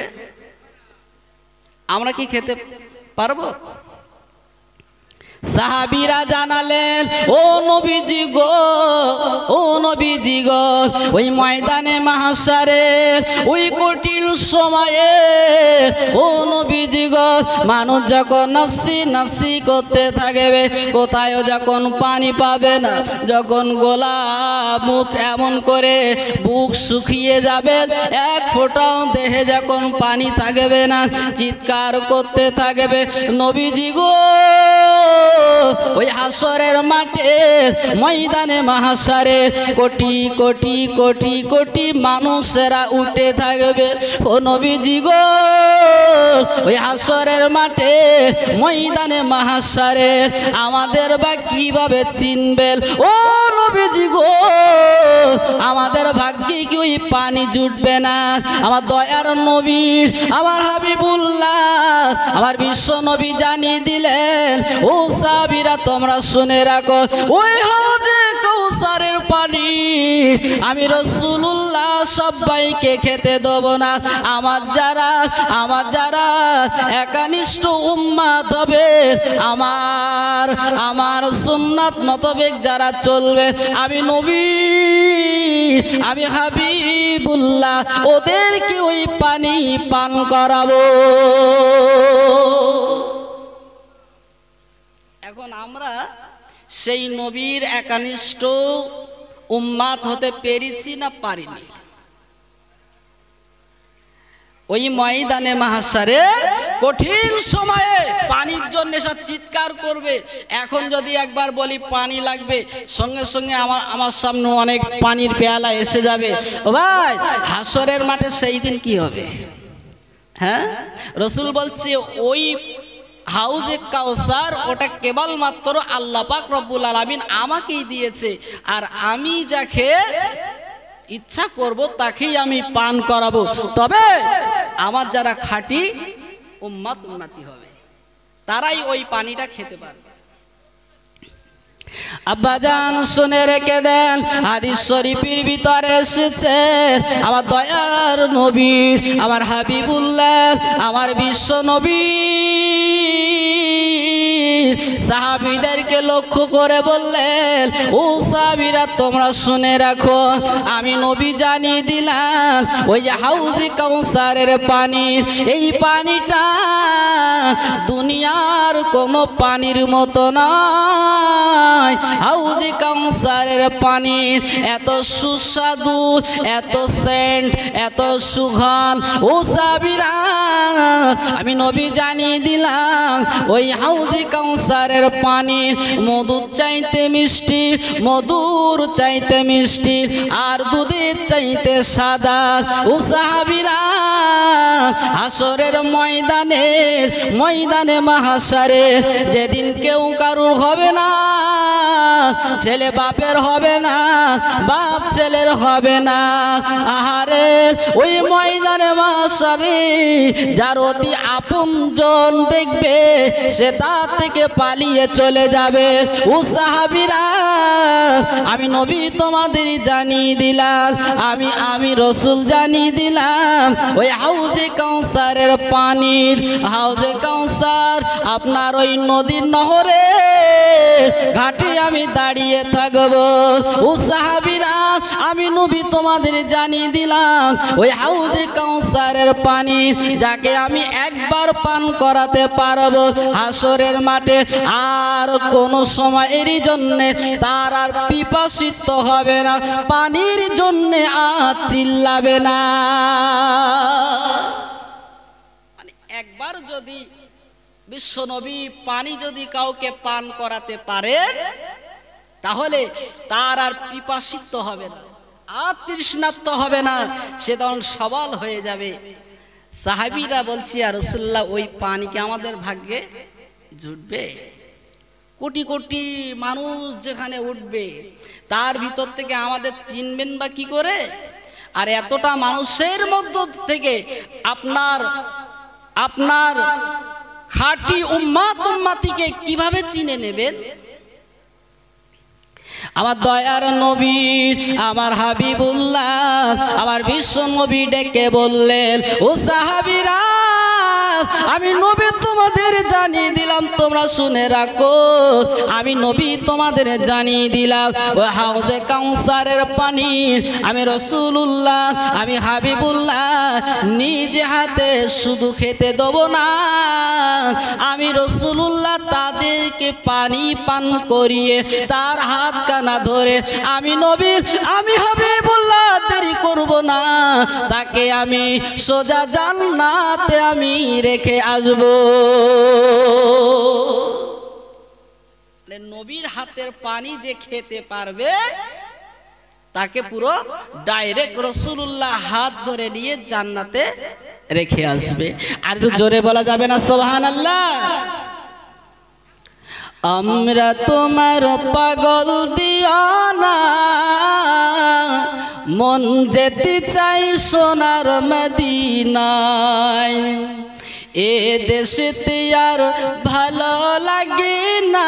Speaker 1: আমরা কি খেতে পারবো? সাহাবীরা জানালেন ও নবীজি গো, ও নবীজি গো, ওই ময়দানে মাহশারে ওই কঠিন সময়ে ও নবীজি গো মানুষ যখন নফসি নফসি করতে থাকবে, কোথায়ও যখন পানি পাবে না, যখন গলা মুখ এমন করে বুক শুকিয়ে যাবে, এক ফোঁটাও দেহে যখন পানি থাকবে না, চিৎকার করতে থাকবে নবীজি গো ওই হাসরের মাঠে ময়দানে মাহশারে কোটি কোটি কোটি কোটি মানুষেরা উঠে থাকবে। ও নবীজি গো ওই হাসরের মাঠে ময়দানে মাহশারে আমাদের বা কিভাবে চিনবেন? ও নবীজি গো আমাদের ভাগ্যে কি ওই পানি জুটবে না? আমার দয়ার নবী, আমার হাবিবুল্লাহ, আমার বিশ্ব নবী জানিয়ে দিলেন ও সাহাবীরা তোমরা শুনে রাখো, ওই হাউজে কাউসারের পানি আমি রাসূলুল্লাহ সবাইকে খেতে দেব না। আমার যারা আমার যারা একনিষ্ঠ উম্মত হবে, আমার আমার সুন্নাত মোতাবেক যারা চলবে, আমি নবী, আমি হাবিবুল্লাহ ওদেরকে ওই পানি পান করাবো। এখন আমরা সেই নবীর একনিষ্ঠ উম্মাত হতে পেরেছি না পারিনি? ওই ময়দানে মাহশারে কঠিন সময়ে পানির জন্য সব চিৎকার করবে। এখন যদি একবার বলি পানি লাগবে, সঙ্গে সঙ্গে আমার আমার সামনে অনেক পানির পেয়ালা এসে যাবে। ও ভাই, হাসরের মাঠে সেই দিন কি হবে? হ্যাঁ, রাসূল বলছে ওই হাউজে কাউসার ওটা কেবলমাত্র আল্লাহ পাক রব্বুল আলামিন আমাকেই দিয়েছে, আর আমি যাকে ইচ্ছা করব তাকেই আমি পান করাবো। তবে আমার যারা খাঁটি উম্মত উন্নতি হবে, তারাই ওই পানিটা খেতে পারবে। আব্বাজান শুনে রেখে দেন, হাদিস শরীফের ভিতরে এসেছে আমার দয়ার নবী, আমার হাবিবুল্লাহ, আমার বিশ্ব নবী সাহাবীদেরকে লক্ষ্য করে বললেন, ও সাহাবীরা তোমরা শুনে রাখো, আমি নবী জানিয়ে দিলাম ওই যে হাউজে কাউসারের পানি, এই পানিটা দুনিয়ার কোনো পানির মতো নয়। হাউজে কাউসারের পানি এত সুস্বাদু, এত সেন্ট, এত সুঘ্রাণ। ও সাহাবীরা আমি নবী জানিয়ে দিলাম ওই হাউজে কাউসারের পানি মধুর চাইতে মিষ্টি, মধুর চাইতে মিষ্টি, আর দুধের চাইতে সাদা। ও সাহাবীরা হাসরের ময়দানে, ময়দানে মাহাশারে যেদিন কেউ কারুর হবে না, ছেলে বাপের হবে না, বাপ ছেলের হবে না, আহারে ওই ময়দানে মাহাশারে যার অতি আপনজন দেখবে সে তার থেকে পালিয়ে চলে যাবে। ও সাহাবীরা আমি নবী তোমাদের জানিয়ে দিলাম, আমি আমি রসুল জানিয়ে দিলাম ওই হাউজে কাউসারের পানির, হাউজে কাউসার আপনার ওই নদীর নহরে ঘাটে আমি দাঁড়িয়ে থাকবো। ও সাহাবীরা আমি নবী তোমাদের জানিয়ে দিলাম ওই হাউজে কাউসারের পানি যাকে আমি একবার পান করাতে পারবো হাসরের মাঠে আর কোনো সময়ের জন্যে তার আর পিপাসিত হবে না, পানির জন্যে আর চিল্লাবে না। মানে একবার যদি বিশ্বনবী পানি যদি কাউকে পান করাতে পারেন তাহলে তার আর পিপাসিত হবে না, আর তৃষ্ণার্ত হবে না, সে তখন সবল হয়ে যাবে। সাহাবীরা বলছি আর রাসূলুল্লাহ ওই পানি কি আমাদের ভাগ্যে জুটবে? কোটি কোটি মানুষ যেখানে উঠবে তার ভিতর থেকে আমাদের চিনবেন বা কি করে? আর এতটা মানুষের মধ্য থেকে আপনার আপনার খাঁটি উম্মাত উম্মাতিকে কিভাবে চিনে নেবেন? আমার দয়ার নবী, আমার হাবিবুল্লাহ, আমার বিশ্ব নবী ডেকে বললেন, ও সাহাবীরা আমি নবী তোমাদের জানিয়ে দিলাম, তোমরা শুনে রাখো, আমি নবী তোমাদের জানিয়ে দিলাম ও হাউজে কাউসারের পানি আমি রাসূলুল্লাহ, আমি হাবিবুল্লাহ নিজে হাতে শুধু খেতে দেব না, আমি রাসূলুল্লাহ তাদেরকে পানি পান করিয়ে তার হাত কানা ধরে আমি নবী, আমি হাবিবুল্লাহ দেরি করব না, তাকে আমি সোজা জান্নাতে আমি রেখে আসব। নবীর হাতের পানি যে খেতে পারবে তাকে পুরো ডাইরেক্ট রাসূলুল্লাহ হাত ধরে নিয়ে জান্নাতে রেখে আসবে। আর একটু জোরে বলা যাবে না সুবহানাল্লাহ? আমরা তোমার পাগল দিওয়ানা, মন যেতে চাই সোনার মদিনায়, এ দেশেতে আর ভালো লাগে না,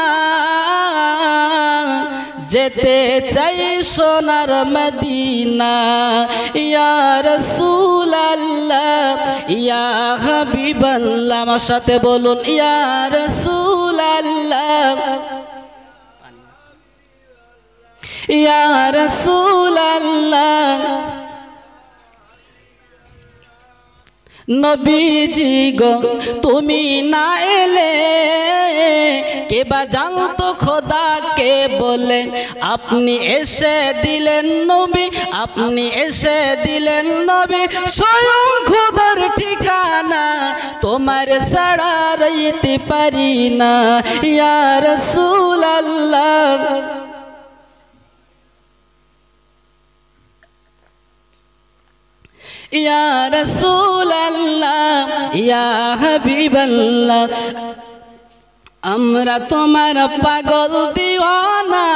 Speaker 1: যেতে চাই সোনার মদিনা। ইয়া রাসূলুল্লাহ, ইয়া হাবিবাল্লাহ, আমার সাথে বলুন ইয়া রাসূলুল্লাহ, ইয়া রাসূলুল্লাহ। নবীজি গো তুমি না এলে কে বা জানতো খোদাকে বলে, আপনি এসে দিলেন নবী, আপনি এসে দিলেন নবী, স্বয়ং খোদার ঠিকানা তোমার ছাড়া রইতে পারি না। ইয়া রাসূলুল্লাহ, ইয়া রাসূলুল্লাহ, ইয়া হাবিবাল্লাহ, আমরা তোমার পাগল দিওয়ানা,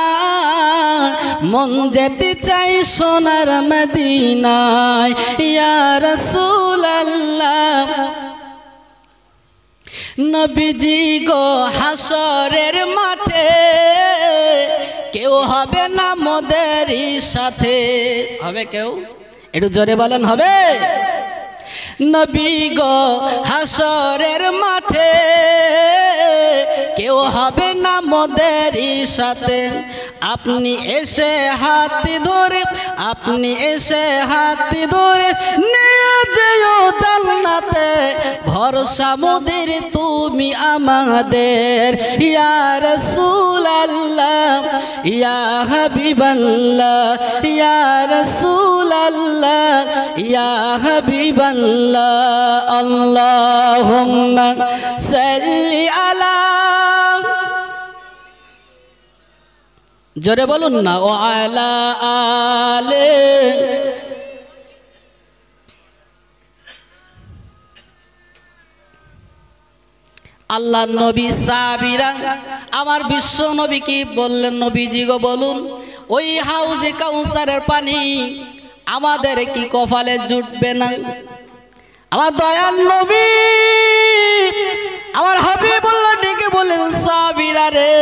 Speaker 1: মন যেতে চাই সোনার মদিনায়। ইয়া রাসূলুল্লাহ, নবীজি গো হাসরের মাঠে কেউ হবে না মোদেরই সাথে। হবে কেউ? একটু জোরে বলেন, হবে? নবী গো হাসরের মাঠে কেউ হবে না মোদেরই সাথে। আপনি এসে হাত ধরে, আপনি এসে হাত ধরে নিয়ে যেও জান্নাতে, ভরসা মোদের তুমি আমাদের। ইয়া রাসূলুল্লাহ, ইয়া হাবিবাল্লাহ, ইয়া রাসূলুল্লাহ, ইয়া হাবিবাল্লাহ। আল্লাহুম্মা সাল্লি আলা, জোরে বলুন না, ও আলা আলে। আল্লাহ নবী সাহাবীরা আমার বিশ্ব নবী কি বললেন? নবীজি গো বলুন, ওই হাউজে কাউসারের পানি আমাদের কি কপালে জুটবে না? আমার দয়াল নবী আমার হাবিবুল্লাহ ডেকে বললেন, সাহাবীরা রে,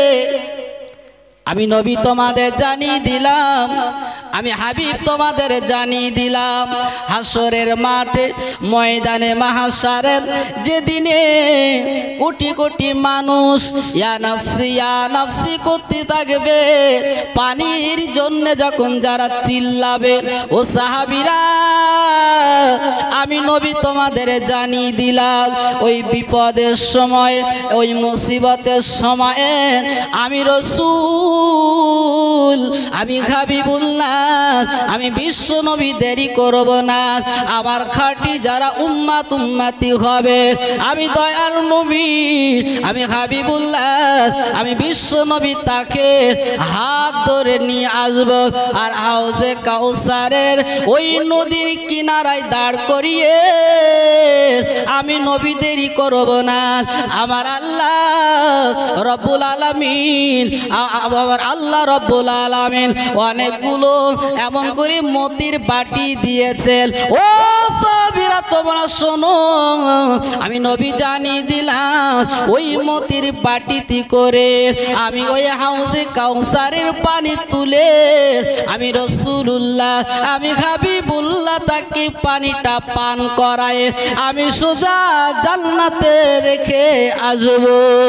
Speaker 1: আমি নবী তোমাদের জানিয়ে দিলাম, আমি হাবিব তোমাদের জানিয়ে দিলাম, হাসরের মাঠে ময়দানে মাহশারে যেদিনে কোটি কোটি মানুষ ইয়া নাফসি ইয়া নাফসি করতে থাকবে, পানির জন্য যখন যারা চিল্লাবে, ও সাহাবীরা আমি নবী তোমাদের জানিয়ে দিলাম, ওই বিপদের সময়, ওই মুসিবতের সময়ে আমি রাসূল, আমি হাবিবুল্লাহ, আমি বিশ্ব নবী দেরি করব না। আমার খাঁটি যারা উম্মাত উম্মতি হবে, আমি দয়ার নবী, আমি হাবিবুল্লাহ, আমি বিশ্ব নবী তাকে হাত ধরে নিয়ে আসব, আর হাউজে কাউসারের ওই নদীর কিনারায় দাঁড় করিয়ে আমি নবী দেরি করব না। আমার আল্লাহ রব্বুল আলামিন, আমার আল্লাহ রব্বুল আলামিন অনেকগুলো এমন করে মতির বাটি দিয়েছেন। ও সাহাবীরা তোমরা শোনো, আমি নবী জানিয়ে দিলাম, ওই মতির বাটিতে করে আমি ওই হাউজে কাউসারের পানি তুলে আমি রাসূলুল্লাহ, আমি হাবিবুল্লাহ তাকে পানিটা পান করায় আমি সোজা জান্নাতে রেখে আসব।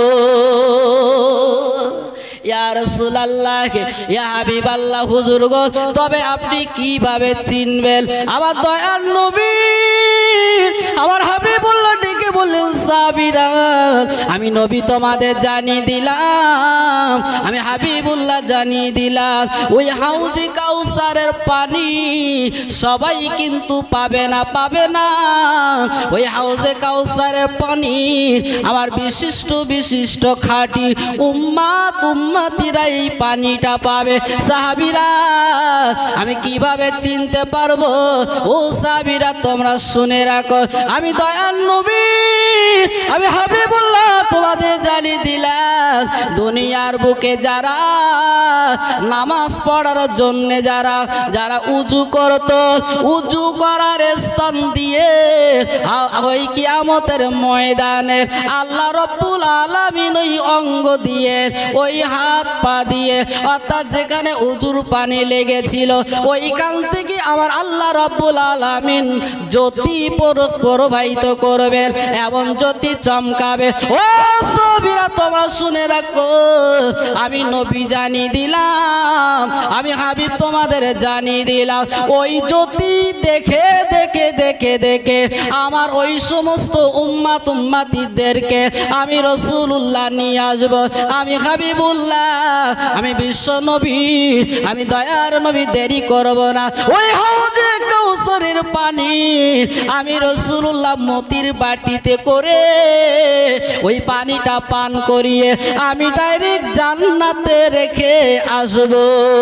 Speaker 1: ইয়া রাসূলুল্লাহ, ইয়া হাবিবাল্লাহ, হুজুর গো, তবে আপনি কিভাবে চিনবেন? আমার দয়ার নবী আমার হাবিবুল্লাহ ডেকে বললেন, সাহাবীরা আমি নবী তোমাদের জানিয়ে দিলাম, আমি হাবিবুল্লাহ জানিয়ে দিলাম, ওই হাউজে কাউসারের পানি সবাই কিন্তু পাবে না, পাবে না। ওই হাউজে কাউসারের পানি আমার বিশিষ্ট বিশিষ্ট খাঁটি উম্মাত উম্মতিরা এই পানিটা পাবে। সাহাবীরা আমি কিভাবে চিনতে পারবো? ও সাহাবীরা তোমরা শুনে রাখো, আমি দয়াল নবী, আমি হাবিবুল্লাহ তোমাদের জানিয়ে দিলাম, দুনিয়ার বুকে যারা নামাজ পড়ার জন্য যারা যারা উজু করত, উজু করার স্থান দিয়ে ওই কিয়ামতের ময়দানে আল্লাহ রব্বুল আলামিন ওই অঙ্গ দিয়ে, ওই হাত পা দিয়ে, অর্থাৎ যেখানে উজুর পানি লেগেছিল ওইখান থেকে আমার আল্লাহ রব্বুল আলামিন জ্যোতি প্রবাহিত করবেন, এমন জ্যোতি চমকাবে। ও সাহাবীরা তোমরা শুনে রাখো, আমি নবী জানিয়ে দিলাম, আমি হাবিব তোমাদের জানিয়ে দিলাম, ওই জ্যোতি দেখে দেখে দেখে দেখে আমার ওই সমস্ত উম্মাত উম্মাতিদেরকে আমি রাসূলুল্লাহ নিয়ে আসব। আমি হাবিবুল্লাহ, আমি বিশ্ব নবী, আমি দয়ার নবী দেরি করব না। ওই হাউজে কাউসারের পানি আমি রাসূলুল্লাহ মতির বাটিতে করে ওই পানিটা পান করিয়ে আমি ডাইরেক্ট জান্নাতে রেখে আসব।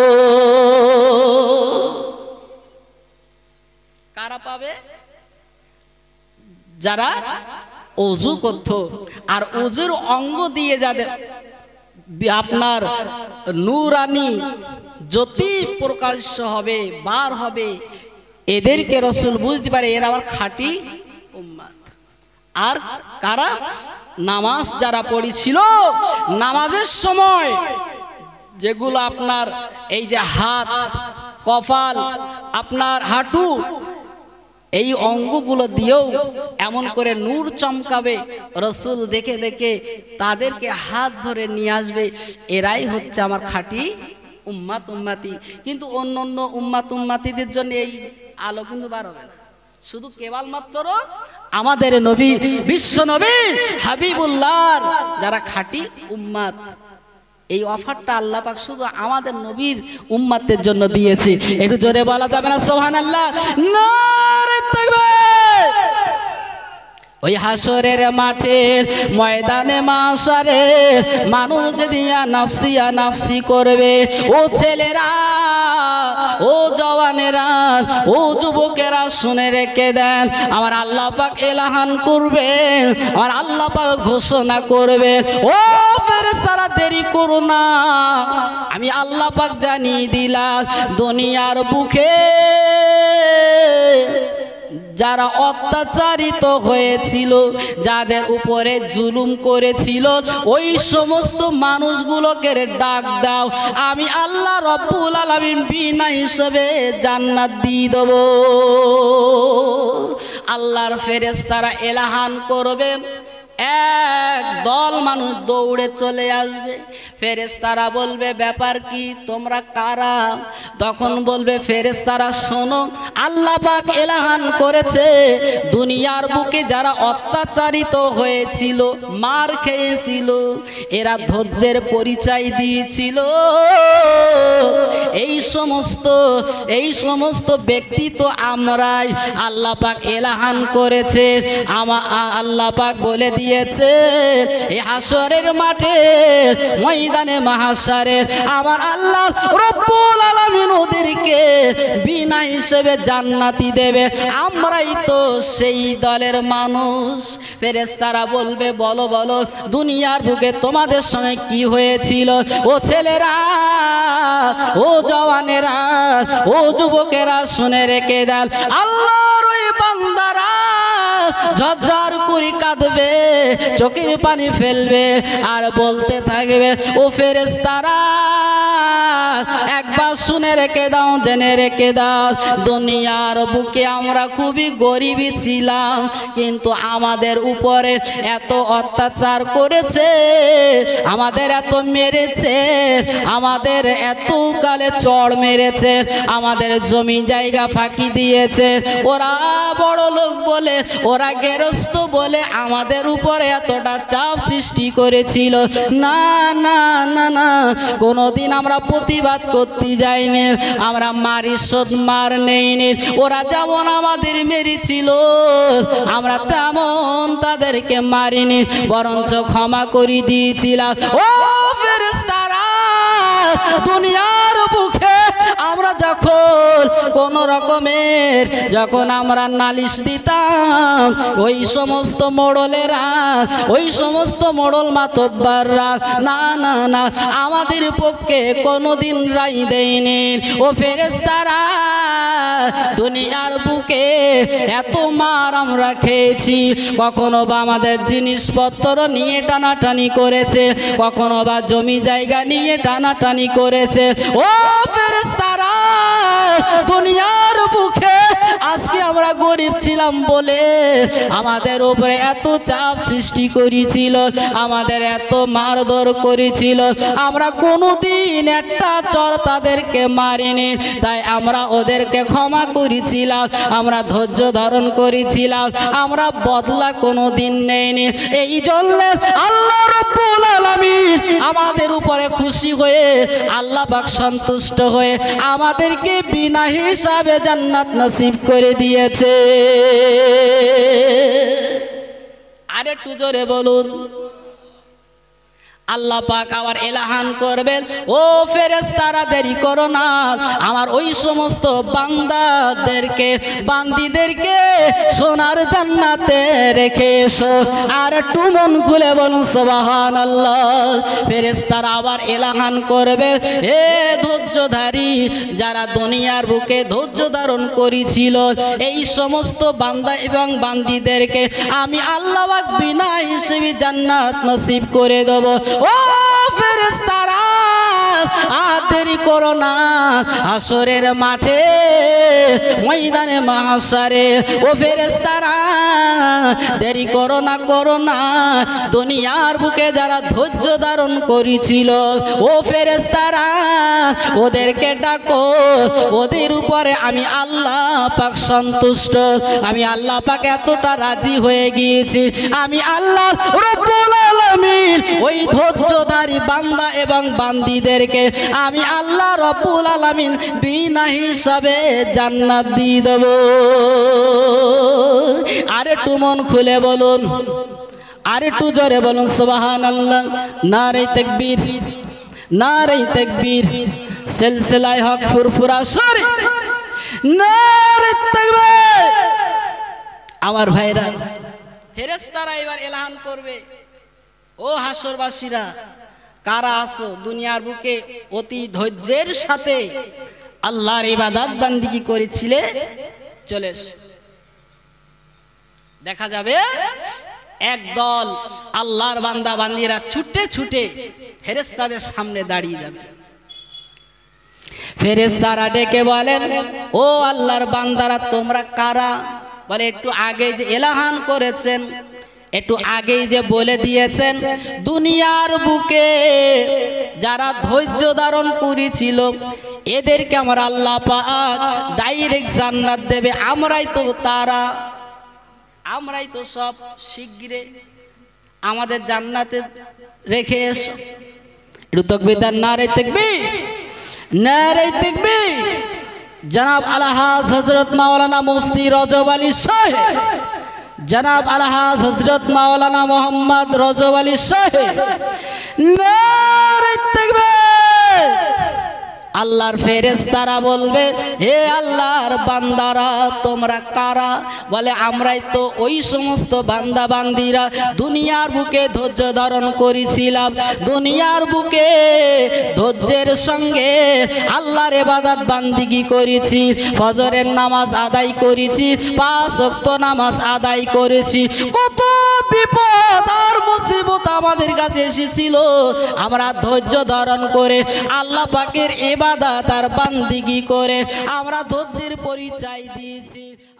Speaker 1: কারা পাবে? যারা ওযু করত, আর ওযুর অঙ্গ দিয়ে যাদের আপনার নূরানি জ্যোতি প্রকাশ হবে, বার হবে, এদেরকে রাসূল বুঝতে পারে এরা আমার খাঁটি উম্মত। আর কারা? নামাজ যারা পড়েছিল, নামাজের সময় যেগুলো আপনার এই যে হাত, কপাল, আপনার হাঁটু, এই অঙ্গগুলো দিয়েও এমন করে নূর চমকাবে, রসুল দেখে দেখে তাদেরকে হাত ধরে নিয়ে আসবে। এরাই হচ্ছে আমার খাঁটি উম্মাত উম্মাতি। কিন্তু অন্য অন্য উম্মাত উম্মাতিদের জন্য এই আলো কিন্তু বার হবে না, শুধু কেবলমাত্র আমাদের নবী, বিশ্ব নবী হাবিবুল্লাহ যারা খাঁটি উম্মাত, এই অফারটা আল্লাহ পাক শুধু আমাদের নবীর উম্মাতের জন্য দিয়েছে। একটু জোরে বলা যাবে না সুবহানাল্লাহ? নারে তাকবীর। ওই হাসরের মাঠে ময়দানে মাশারে মানুষ দিয়া নাফসিয়া নাফসি করবে। ও ছেলেরা, ও জওয়ানেরা, ও যুবকেরা শুনে রেখে দেন, আমার আল্লাহ পাক এলাহান করবেন, আমার আল্লাহ পাক ঘোষণা করবে, ও ফেরেশতারা দেরি করো না, আমি আল্লাহ পাক জানিয়ে দিলাম দুনিয়ার বুকে যারা অত্যাচারিত হয়েছিল, যাদের উপরে জুলুম করেছিল, ওই সমস্ত মানুষগুলোকে ডাক দাও, আমি আল্লাহ রব্বুল আলামিন বিনা হিসেবে জান্নাত দিয়ে দেব। আল্লাহর ফেরেশতারা এলাহান করবে, এক দল মানুষ দৌড়ে চলে আসবে। ফেরেশতারা বলবে, ব্যাপার কি, তোমরা কারা? তখন বলবে ফেরেশতারা, শোনো, আল্লাহ পাক এলাহান করেছে দুনিয়ার বুকে যারা অত্যাচারিত হয়েছিল, মার খেয়েছিল, এরা ধৈর্যের পরিচয় দিয়েছিল, এই সমস্ত এই সমস্ত ব্যক্তি তো আমরাই। আল্লাহ পাক এলাহান করেছে, আমা আল্লাহ পাক বলে দিয়ে এই হাসরের মাঠে ময়দানে মাহশারে আমার আল্লাহ রব্বুল আলামিন ওদেরকে বিনা হিসেবে জান্নাতি দেবে। আমরাই তো সেই দলের মানুষ। ফেরেশতারা বলবে, বলো বলো দুনিয়ার বুকে তোমাদের সঙ্গে কি হয়েছিল? ও ছেলেরা, ও জওয়ানেরা, ও যুবকেরা শুনে রেখে দেন, আল্লাহর ওই বান্দারা ঝরঝর করে কাঁদবে, চোখের পানি ফেলবে আর বলতে থাকবে, ও ফেরেশতারা একবার শুনে রেখে দাও, জেনে রেখে দাও, দুনিয়ার বুকে আমরা খুবই গরিবী ছিলাম, কিন্তু আমাদের উপরে এত অত্যাচার করেছে, আমাদের এত মেরেছে, আমাদের এত কালে চড় মেরেছে, আমাদের জমি জায়গা ফাঁকি দিয়েছে, ওরা বড় লোক বলে, ওরা গেরস্ত বলে আমাদের উপরে এতটা চাপ সৃষ্টি করেছিল। না না না না, কোনোদিন আমরা প্রতিবাদ করতে যাইনি, আমরা মারি শোধ মার নেইনি। ওরা যেমন আমাদের মেরেছিল আমরা তেমন তাদেরকে মারিনি, বরঞ্চ ক্ষমা করে দিয়েছিলাম। ও ফেরেশতারা, দুনিয়ার বুকে আমরা যখন কোন রকমের যখন আমরা নালিশ দিতাম, ওই সমস্ত মোড়লেরা, ওই সমস্ত মোড়ল মাতব্বাররা না না না আমাদের পক্ষে কোনোদিন রায় দেয়নি। ও ফেরেশতারা, দুনিয়ার বুকে এত মার আমরা খেয়েছি, কখনো বা আমাদের জিনিসপত্র নিয়ে টানাটানি করেছে, কখনো বা জমি জায়গা নিয়ে টানাটানি করেছে। ও ফেরেশতারা, দুনিয়ার বুকে আজকে আমরা গরিব ছিলাম বলে আমাদের উপরে এত চাপ সৃষ্টি করেছিল, আমাদের এত মারধর করেছিল, আমরা কোনোদিন একটা চর তাদেরকে মারিনি, তাই আমরা ওদেরকে ক্ষমা করেছিলাম, আমরা ধৈর্য ধারণ করেছিলাম, আমরা বদলা কোনোদিন নেইনি। এই জন্য আল্লাহ রাব্বুল আলামিন আমাদের উপরে খুশি হয়ে, আল্লাহ পাক সন্তুষ্ট হয়ে আমাদেরকে বিনা হিসাবে জান্নাত নসিব করে দিয়েছে। আর একটু জোরে বলুন। আল্লাহ পাক আবার এলাহান করবেন, ও ফেরেশতারা দেরি করো না, আমার ওই সমস্ত বান্দাদেরকে বান্দিদেরকে সোনার জান্নাতে রেখে এসো। আর একটু মন খুলে বলুন সুবহানাল্লাহ। ফেরেশতারা আবার এলাহান করবে, হে ধৈর্যধারী, যারা দুনিয়ার বুকে ধৈর্য ধারণ করেছিল, এই সমস্ত বান্দা এবং বান্দিদেরকে আমি আল্লাহ পাক বিনা হিসেবে জান্নাত নসিব করে দেব। ও ফেরেশতারা আর দেরি করো না, হাসরের মাঠে ময়দানে মাহশারে ও ফেরেশতারা দেরি করো না করো না। দুনিয়ার বুকে যারা ধৈর্য ধারণ করেছিল ও ফেরেশতারা ওদেরকে ডাকো, ওদের উপরে আমি আল্লাহ পাক সন্তুষ্ট, আমি আল্লাহ পাক এতটা রাজি হয়ে গিয়েছি, আমি আল্লাহ রব্বুল আলামিন ওই ধৈর্যধারী বান্দা এবং বান্দীদেরকে আমি আল্লাহ রব্বুল আলামিন বিনা হিসাবে জান্নাত দিয়ে দেব। আর একটু মন খুলে বলুন, আর একটু জোরে বলুন সুবহানাল্লাহ। নারে তাকবীর, নারে তাকবীর, সিলসিলায়ে হক ফুরফুরা সরি, নারে তাকবীর। আমার ভাইরা, ফেরেশতারা এবার এলান করবে, ও হাসরবাসীরা কারা আছো দুনিয়ার বুকে অতি ধৈর্যের সাথে আল্লাহর ইবাদত বান্দিগি করেছিলে, চলে এসো। দেখা যাবে একদল আল্লাহর বান্দা বান্দিরা ছুটে ছুটে ফেরেশতাদের সামনে দাঁড়িয়ে যাবে। ফেরেশতারা ডেকে বলেন, ও আল্লাহর বান্দারা তোমরা কারা? বলে একটু আগে যে এলাহান করেছেন, একটু আগেই যে বলে দিয়েছেন দুনিয়ার বুকে যারা ধৈর্য ধারণ করেছিল এদেরকে আমার আল্লাহ পাক ডাইরেক্ট জান্নাত দেবে, আমরাই তো তারা, আমরাই তো সব শিগগিরে আমাদের জান্নাতে রেখে এসো। একটু তাকবীর দেন, নারে তাকবীর, নারে তাকবীর। জনাব আলহাজ হযরত মাওলানা মুফতি রজব আলী সাহেব, জনাব আলহাজ হযরত মাওলানা মোহাম্মদ রজব আলী সাহেব, নারে তাকবীর। আল্লাহর ফেরেশতারা বলবে, হে আল্লাহর বান্দারা তোমরা কারা? বলে আমরাই তো ওই সমস্ত বান্দা বান্দিরা দুনিয়ার বুকে ধৈর্য ধারণ করেছিলাম, দুনিয়ার বুকে ধৈর্যের সঙ্গে আল্লাহর ইবাদত বান্দিগি করেছি, ফজরের নামাজ আদায় করেছি, পাঁচ ওয়াক্ত নামাজ আদায় করেছি। কত বিপদ আর মুসিবত আমাদের কাছে এসেছিল, আমরা ধৈর্য ধারণ করে আল্লাহ পাকের ইবাদত আর বান্দিগি করে আমরা ধৈর্যের পরিচয় দিয়েছি।